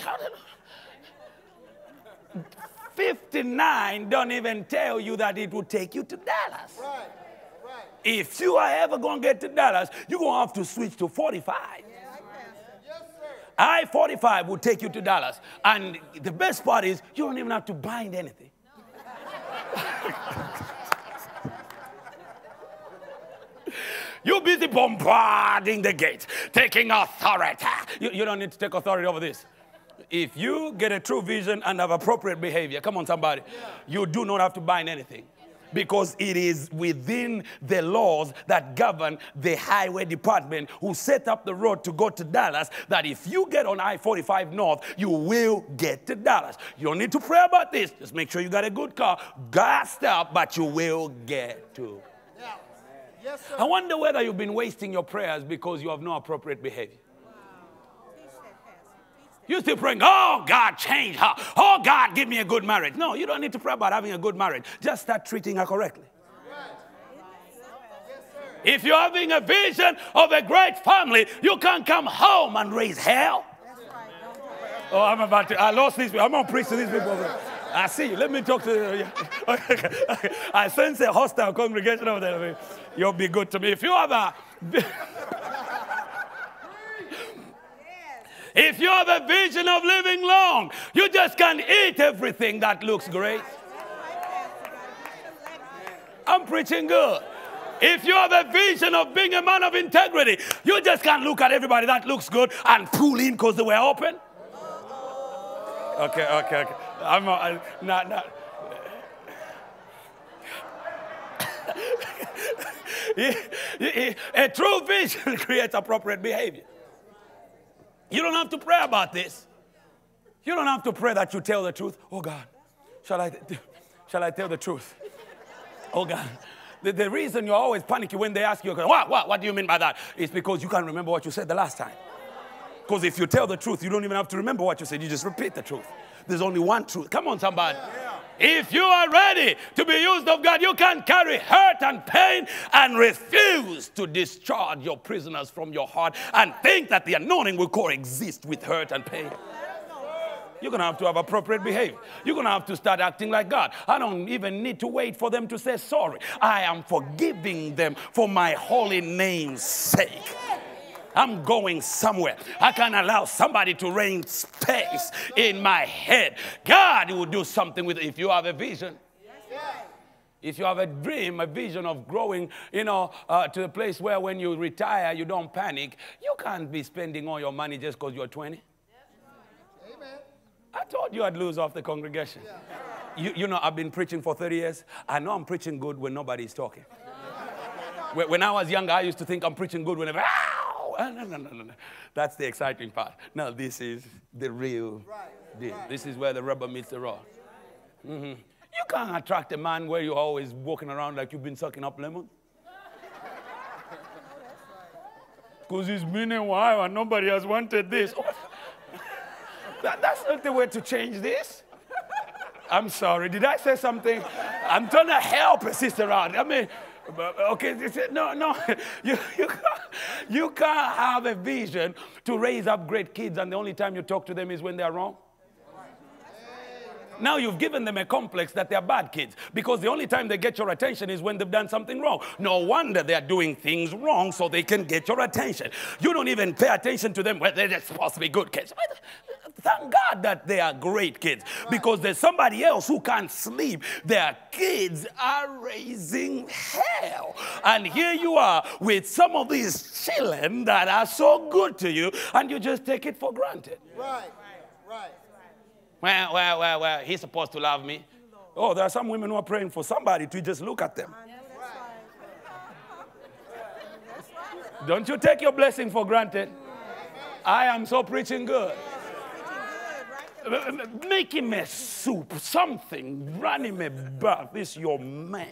fifty-nine don't even tell you that it will take you to Dallas. Right, right. If you are ever going to get to Dallas, you're going to have to switch to forty-five. I forty-five will take you to Dallas. And the best part is you don't even have to bind anything. You're busy bombarding the gate, taking authority. You, you don't need to take authority over this. If you get a true vision and have appropriate behavior, come on somebody, you do not have to bind anything. Because it is within the laws that govern the highway department who set up the road to go to Dallas, that if you get on I forty-five North, you will get to Dallas. You don't need to pray about this. Just make sure you got a good car, gassed up, but you will get to. Yeah. Yes, sir. I wonder whether you've been wasting your prayers because you have no appropriate behavior. You still praying, oh, God, change her. Oh, God, give me a good marriage. No, you don't need to pray about having a good marriage. Just start treating her correctly. If you're having a vision of a great family, you can't come home and raise hell. Oh, I'm about to, I lost these people. I'm going to preach to these people. I see you. Let me talk to you. I sense a hostile congregation over there. You'll be good to me. If you have a... If you have a vision of living long, you just can't eat everything that looks great. I'm preaching good. If you have a vision of being a man of integrity, you just can't look at everybody that looks good and pull in because they were open. Okay, okay, okay. I'm uh, not, not. A true vision creates appropriate behavior. You don't have to pray about this. You don't have to pray that you tell the truth. Oh, God, shall I, shall I tell the truth? Oh, God. The, the reason you're always panicky when they ask you, what, what, what do you mean by that? It's because you can't remember what you said the last time. Because if you tell the truth, you don't even have to remember what you said. You just repeat the truth. There's only one truth. Come on, somebody. Yeah. If you are ready to be used of God, you can carry hurt and pain and refuse to discharge your prisoners from your heart and think that the anointing will coexist with hurt and pain. You're going to have to have appropriate behavior. You're going to have to start acting like God. I don't even need to wait for them to say sorry. I am forgiving them for my holy name's sake. I'm going somewhere. I can't allow somebody to reign space in my head. God will do something with it. If you have a vision, if you have a dream, a vision of growing, you know, uh, to a place where when you retire, you don't panic. You can't be spending all your money just because you're twenty. Amen. I told you I'd lose off the congregation. You, you know, I've been preaching for thirty years. I know I'm preaching good when nobody's talking. When I was younger, I used to think I'm preaching good whenever, ow! No, no, no, no, no. That's the exciting part. No, this is the real deal. This is where the rubber meets the road. Mm-hmm. You can't attract a man where you're always walking around like you've been sucking up lemon. Because it's been a while and nobody has wanted this. Oh. That, that's not the way to change this. I'm sorry. Did I say something? I'm trying to help a sister out. I mean, okay, no, no. You, you, can't, you can't have a vision to raise up great kids and the only time you talk to them is when they're wrong. Now you've given them a complex that they're bad kids because the only time they get your attention is when they've done something wrong. No wonder they're doing things wrong so they can get your attention. You don't even pay attention to them when they're just supposed to be good kids. Thank God that they are great kids because there's somebody else who can't sleep. Their kids are raising hell. And here you are with some of these children that are so good to you and you just take it for granted. Right, right. Well, well, well, well, he's supposed to love me. Oh, there are some women who are praying for somebody to just look at them. Don't you take your blessing for granted. I am so preaching good. Make him a soup, something. Run him a bath. This is your man.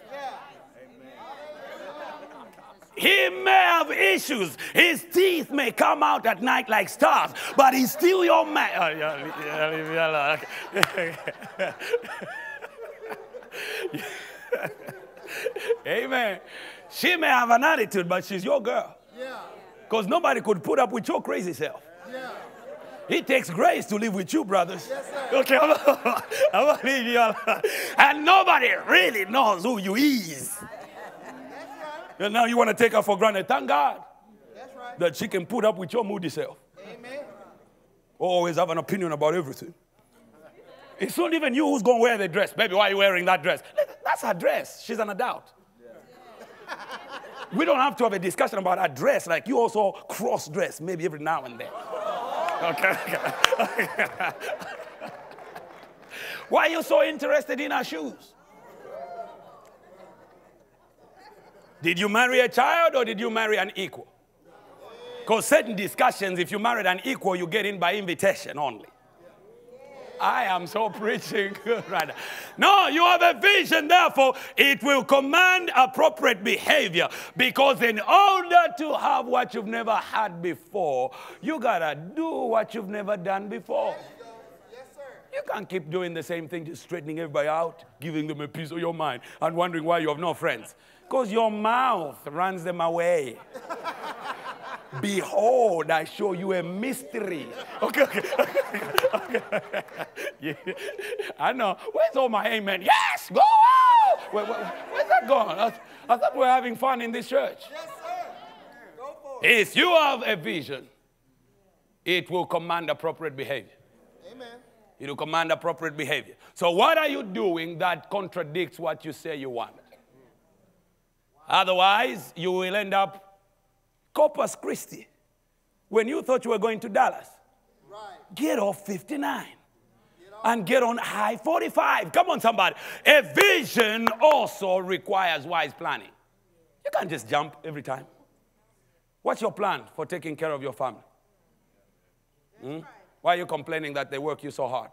He may have issues. His teeth may come out at night like stars, but he's still your man. Oh, yeah, yeah, yeah. Amen. She may have an attitude, but she's your girl. Because nobody could put up with your crazy self. Yeah. It takes grace to live with you, brothers. Yes, okay, I'm going to leave you alone. And nobody really knows who you is. And now you want to take her for granted. Thank God That's right. that she can put up with your moody self. Amen. Always have an opinion about everything. It's not even you who's going to wear the dress. Baby, why are you wearing that dress? That's her dress. She's an adult. Yeah. We don't have to have a discussion about our dress. Like you also cross-dress maybe every now and then. Okay. okay. Why are you so interested in our shoes? Did you marry a child or did you marry an equal? Because certain discussions, if you married an equal, you get in by invitation only. I am so preaching right now. No, you have a vision, therefore it will command appropriate behavior. Because in order to have what you've never had before, you gotta do what you've never done before. Yes, sir. You can't keep doing the same thing, just straightening everybody out, giving them a piece of your mind, and wondering why you have no friends. Because your mouth runs them away. Behold, I show you a mystery. Okay, okay, okay. okay. Yeah. I know. Where's all my amen? Yes, go! Where, where, where's that going? I, I thought we were having fun in this church. Yes, sir. Go for it. If you have a vision, it will command appropriate behavior. Amen. It will command appropriate behavior. So what are you doing that contradicts what you say you want? Otherwise, you will end up Corpus Christi. When you thought you were going to Dallas, Right. get off fifty-nine and get on high forty-five. Come on, somebody. A vision also requires wise planning. You can't just jump every time. What's your plan for taking care of your family? Hmm? Why are you complaining that they work you so hard?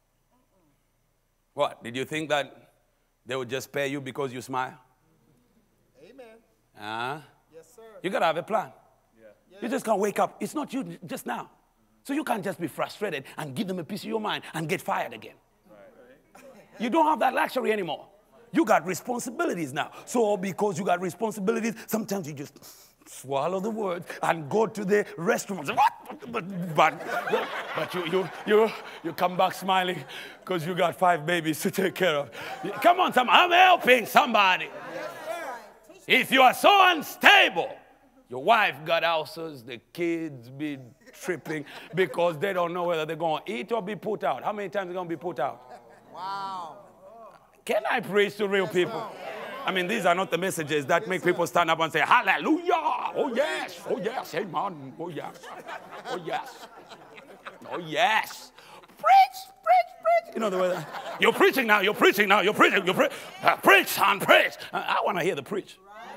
What? Did you think that they would just pay you because you smile? Amen. Uh-huh. Yes, sir. You got to have a plan. Yeah. You just can't wake up. It's not you just now. So you can't just be frustrated and give them a piece of your mind and get fired again. Right. You don't have that luxury anymore. You got responsibilities now. So because you got responsibilities, sometimes you just swallow the words and go to the restroom and say, what? But, but, but you, you, you, you come back smiling because you got five babies to take care of. Come on, some, I'm helping somebody. If you are so unstable, your wife got ulcers, the kids be tripping because they don't know whether they're going to eat or be put out. How many times are they going to be put out? Wow. Can I preach to real people? I mean, these are not the messages that make people stand up and say, hallelujah. Oh, yes. Oh, yes. Amen. Oh, yes. Oh, yes. Oh, yes. Preach, preach, preach. You know the way that, you're preaching now, you're preaching now, you're preaching, you're preaching. Uh, preach, son, preach. Uh, I want to hear the preach.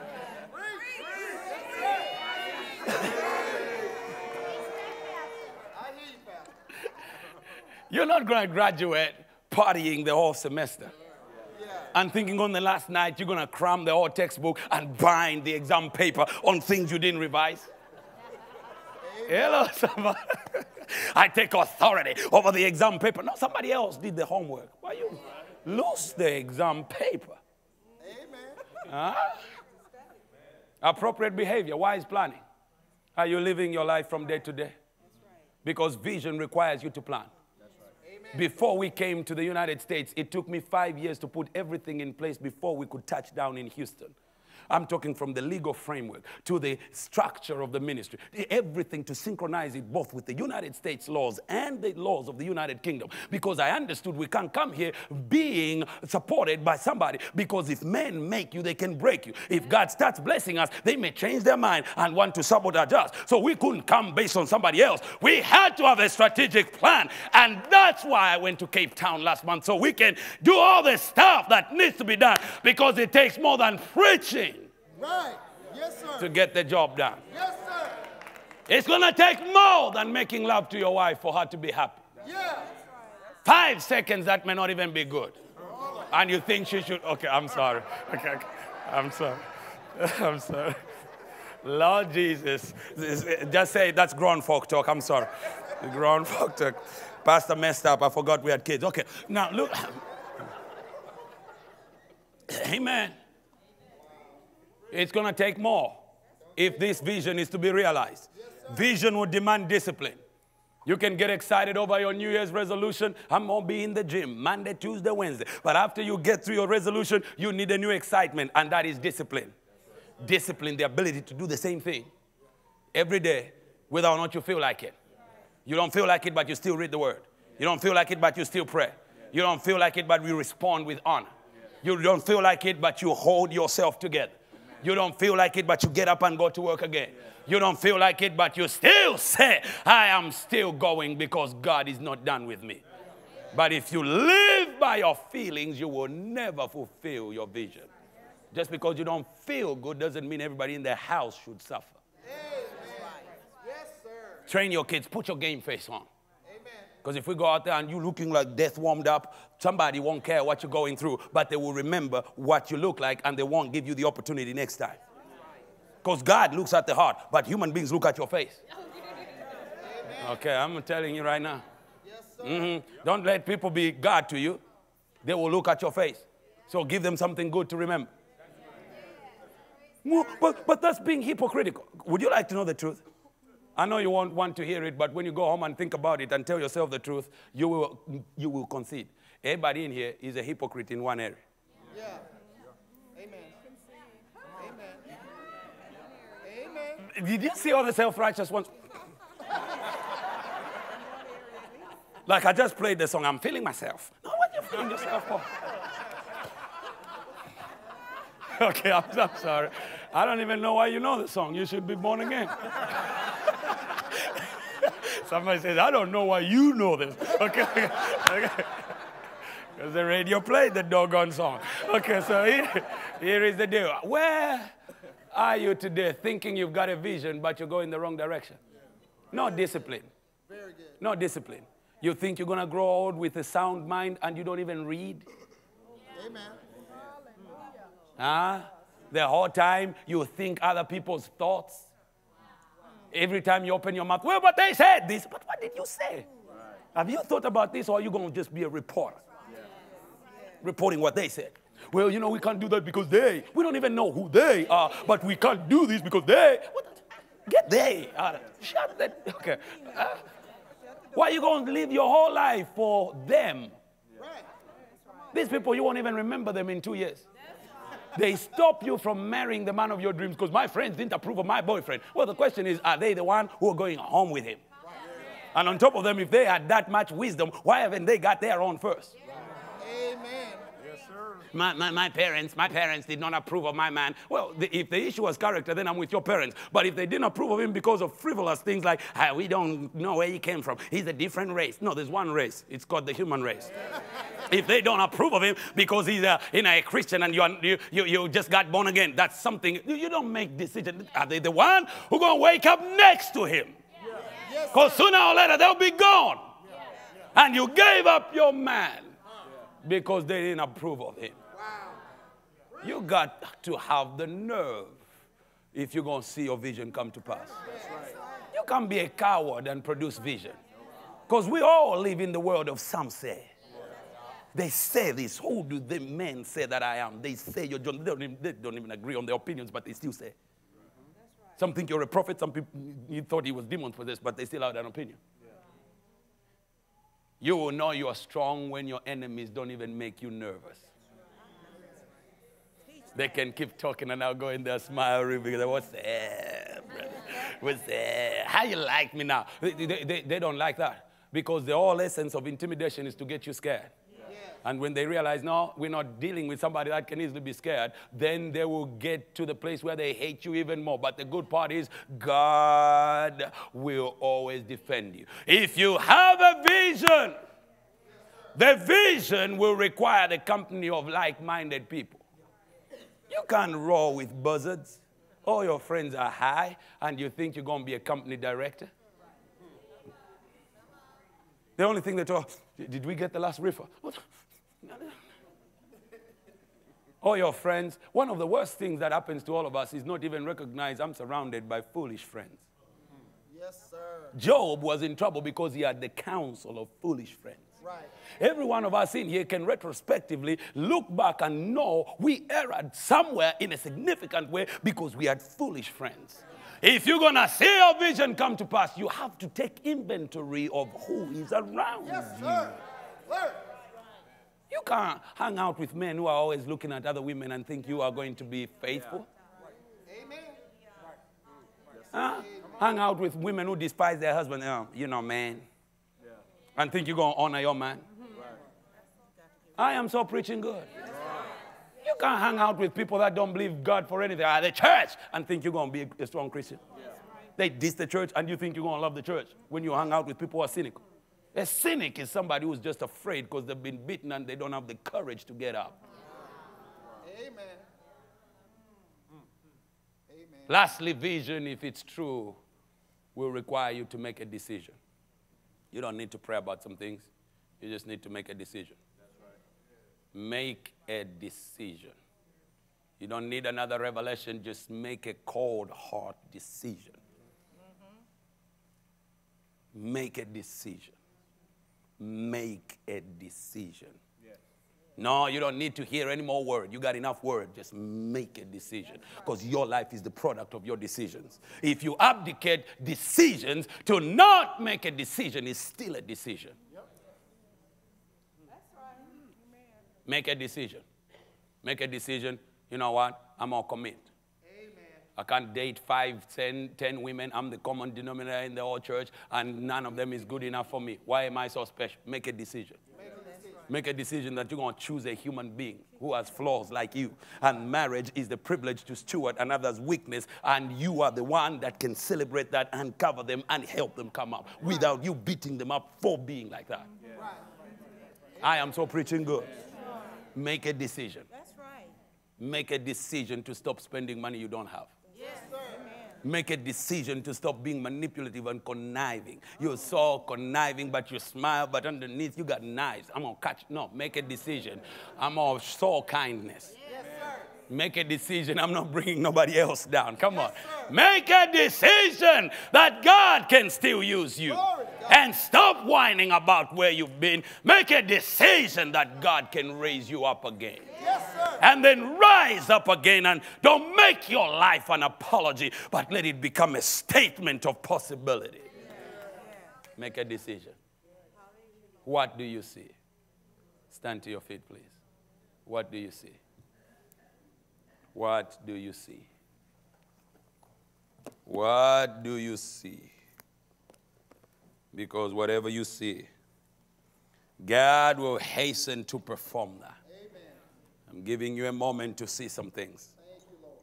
You're not going to graduate partying the whole semester and thinking on the last night you're going to cram the whole textbook and bind the exam paper on things you didn't revise. Hello, somebody. I take authority over the exam paper. No, somebody else did the homework. Why you lose the exam paper? Amen. Huh? Appropriate behavior, wise planning. Are you living your life from day to day? Because vision requires you to plan. Before we came to the United States, it took me five years to put everything in place before we could touch down in Houston. I'm talking from the legal framework to the structure of the ministry, everything to synchronize it both with the United States laws and the laws of the United Kingdom. Because I understood we can't come here being supported by somebody, because if men make you, they can break you. If God starts blessing us, they may change their mind and want to sabotage us. So we couldn't come based on somebody else. We had to have a strategic plan. And that's why I went to Cape Town last month, so we can do all the stuff that needs to be done, because it takes more than preaching. Right. Yes, sir. To get the job done. Yes, sir. It's going to take more than making love to your wife for her to be happy. Yeah. Five seconds, that may not even be good. And you think she should, okay, I'm sorry. Okay, okay. I'm sorry. I'm sorry. Lord Jesus. Just say, that's grown folk talk. I'm sorry. Grown folk talk. Pastor messed up. I forgot we had kids. Okay, now look. Amen. It's going to take more if this vision is to be realized. Vision will demand discipline. You can get excited over your New Year's resolution. I'm going to be in the gym Monday, Tuesday, Wednesday. But after you get through your resolution, you need a new excitement, and that is discipline. Discipline, the ability to do the same thing every day whether or not you feel like it. You don't feel like it, but you still read the word. You don't feel like it, but you still pray. You don't feel like it, but you respond with honor. You don't feel like it, but you hold yourself together. You don't feel like it, but you get up and go to work again. You don't feel like it, but you still say, I am still going because God is not done with me. But if you live by your feelings, you will never fulfill your vision. Just because you don't feel good doesn't mean everybody in the house should suffer. Yes, sir. Train your kids. Put your game face on. Because if we go out there and you looking like death warmed up, somebody won't care what you're going through, but they will remember what you look like and they won't give you the opportunity next time. Because God looks at the heart, but human beings look at your face. Okay, I'm telling you right now. Mm-hmm. Don't let people be God to you. They will look at your face. So give them something good to remember. Well, but, but that's being hypocritical. Would you like to know the truth? I know you won't want to hear it, but when you go home and think about it and tell yourself the truth, you will, you will concede. Everybody in here is a hypocrite in one area. Yeah. Amen. Amen. Amen. Did you see all the self-righteous ones? Like I just played the song, I'm feeling myself. No, what are you feeling yourself for? Okay, I'm, I'm sorry. I don't even know why you know the song. You should be born again. Somebody says, I don't know why you know this. Okay, okay. Because the radio played the doggone song. Okay, so here, here is the deal. Where are you today thinking you've got a vision, but you're going the wrong direction? No discipline. Very good. No discipline. You think you're going to grow old with a sound mind and you don't even read? Amen. Huh? The whole time you think other people's thoughts. Every time you open your mouth, well, but they said this. But what did you say? Right. Have you thought about this, or are you going to just be a reporter? Yeah. Reporting what they said. Well, you know, we can't do that because they. We don't even know who they are, but we can't do this because they. What? Get they out of it. Shut that. Okay. Uh, why are you going to live your whole life for them? Right. These people, you won't even remember them in two years. They stop you from marrying the man of your dreams because my friends didn't approve of my boyfriend. Well, the question is, are they the one who are going home with him? And on top of them, if they had that much wisdom, why haven't they got their own first? Amen. Yes, sir. My, my, my parents, my parents did not approve of my man. Well, the, if the issue was character, then I'm with your parents. But if they didn't approve of him because of frivolous things like, ah, we don't know where he came from, he's a different race. No, there's one race. It's called the human race. If they don't approve of him because he's a, you know, a Christian and you, are, you, you, you just got born again, that's something. You, you don't make decisions. Are they the one who's going to wake up next to him? Because sooner or later they'll be gone. And you gave up your man because they didn't approve of him. You got to have the nerve if you're going to see your vision come to pass. You can't be a coward and produce vision. Because we all live in the world of some say. They say this. Who do the men say that I am? They say you're John. They don't even, they don't even agree on their opinions, but they still say. Some think you're a prophet. Some people, you thought he was demon possessed, but they still have an opinion. You will know you are strong when your enemies don't even make you nervous. They can keep talking and I'll go in there smiling because what's that, brother? What's that? How you like me now? They, they, they, they don't like that because the whole essence of intimidation is to get you scared. And when they realize, no, we're not dealing with somebody that can easily be scared, then they will get to the place where they hate you even more. But the good part is God will always defend you. If you have a vision, the vision will require the company of like-minded people. You can't roll with buzzards. All your friends are high, and you think you're going to be a company director. The only thing they talk, did we get the last reefer? What? All your friends, one of the worst things that happens to all of us is not even recognize I'm surrounded by foolish friends. Yes, sir. Job was in trouble because he had the counsel of foolish friends. Right. Every one of us in here can retrospectively look back and know we erred somewhere in a significant way because we had foolish friends. If you're going to see your vision come to pass, you have to take inventory of who is around Yes, you. sir. Sir. You can't hang out with men who are always looking at other women and think you are going to be faithful. Amen. Huh? Hang out with women who despise their husband, oh, you know, man, and think you're going to honor your man. I am so preaching good. You can't hang out with people that don't believe God for anything. Ah, the church, and think you're going to be a, a strong Christian. Yeah. They diss the church, and you think you're going to love the church when you hang out with people who are cynical. A cynic is somebody who's just afraid because they've been beaten and they don't have the courage to get up. Amen. Amen. Lastly, vision, if it's true, will require you to make a decision. You don't need to pray about some things. You just need to make a decision. That's right. Make a decision. You don't need another revelation. Just make a cold, hard decision. Mm-hmm. Make a decision. Make a decision. Yes. No, you don't need to hear any more word. You got enough word. Just make a decision. Because your life is the product of your decisions. If you abdicate decisions to not make a decision, it's still a decision. Yep. That's right. Make a decision. Make a decision. You know what? I'm going to commit. I can't date five, ten, ten women. I'm the common denominator in the whole church, and none of them is good enough for me. Why am I so special? Make a decision. Make a decision, Make a decision that you're going to choose a human being who has flaws like you. And marriage is the privilege to steward another's weakness, and you are the one that can celebrate that and cover them and help them come up right. without you beating them up for being like that. Yeah. Right. I am so preaching good. Make a decision. That's right. Make a decision to stop spending money you don't have. Make a decision to stop being manipulative and conniving. You're so conniving, but you smile, but underneath you got knives. I'm going to catch. No, make a decision. I'm going to show kindness. Yes, sir. Make a decision. I'm not bringing nobody else down. Come on. Yes, make a decision that God can still use you. And stop whining about where you've been. Make a decision that God can raise you up again. Yes, sir. And then rise up again, and don't make your life an apology, but let it become a statement of possibility. Make a decision. What do you see? Stand to your feet, please. What do you see? What do you see? What do you see? Because whatever you see, God will hasten to perform that. Amen. I'm giving you a moment to see some things. Thank you, Lord.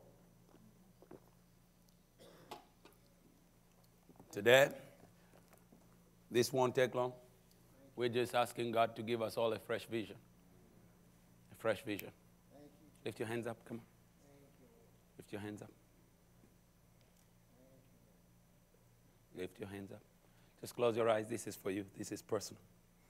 Today, this won't take long. We're just asking God to give us all a fresh vision. A fresh vision. Thank you. Lift your hands up. Come on. Lift your hands up. Lift your hands up. Just close your eyes. This is for you. This is personal.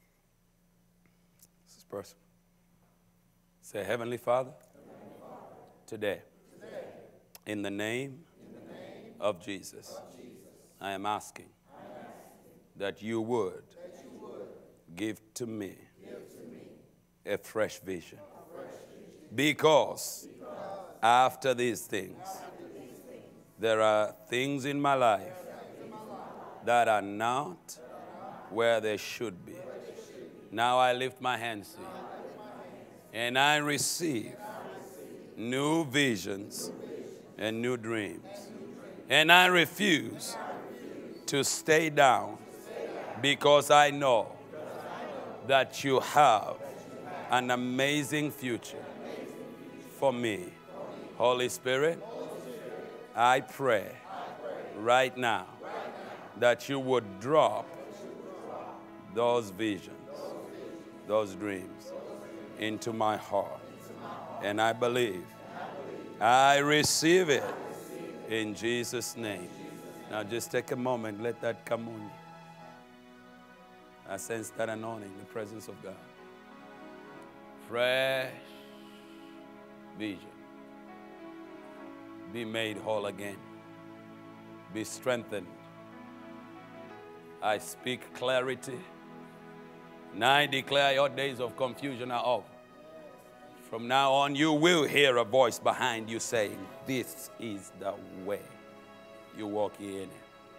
This is personal. Say, Heavenly Father, Heavenly Father today, today in, the name in the name of Jesus, of Jesus I, am asking, I am asking that you would, that you would give, to me give to me a fresh vision. A fresh vision. Because, because after these things, after these things there are things in my life that are not where they should be. Now I lift my hands to you. And I receive new visions and new dreams. And I refuse to stay down because I know that you have an amazing future for me. Holy Spirit, I pray right now that you would drop those visions, those dreams into my heart. And I believe, I receive it in Jesus' name. Now just take a moment, let that come on you. I sense that anointing, the presence of God. Fresh vision. Be made whole again. Be strengthened. I speak clarity. And I declare your days of confusion are over. From now on, you will hear a voice behind you saying, this is the way. You walk in it.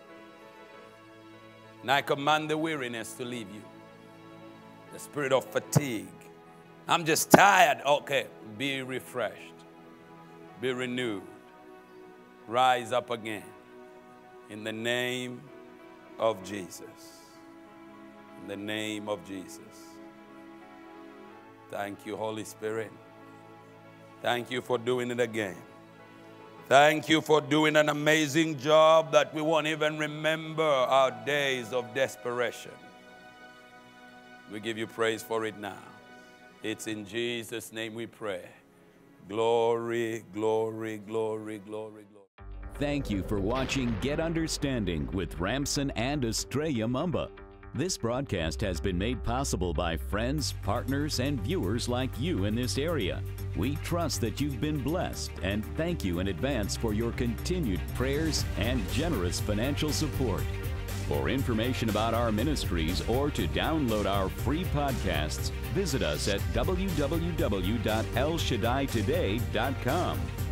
And I command the weariness to leave you. The spirit of fatigue. I'm just tired. Okay, be refreshed. Be renewed. Rise up again. In the name of Jesus. In the name of Jesus. Thank you, Holy Spirit. Thank you for doing it again. Thank you for doing an amazing job that we won't even remember our days of desperation. We give you praise for it now. It's in Jesus' name we pray. Glory, glory, glory, glory, glory. Thank you for watching Get Understanding with Ramson and Estrella Mumba. This broadcast has been made possible by friends, partners, and viewers like you in this area. We trust that you've been blessed and thank you in advance for your continued prayers and generous financial support. For information about our ministries or to download our free podcasts, visit us at w w w dot el shaddai today dot com.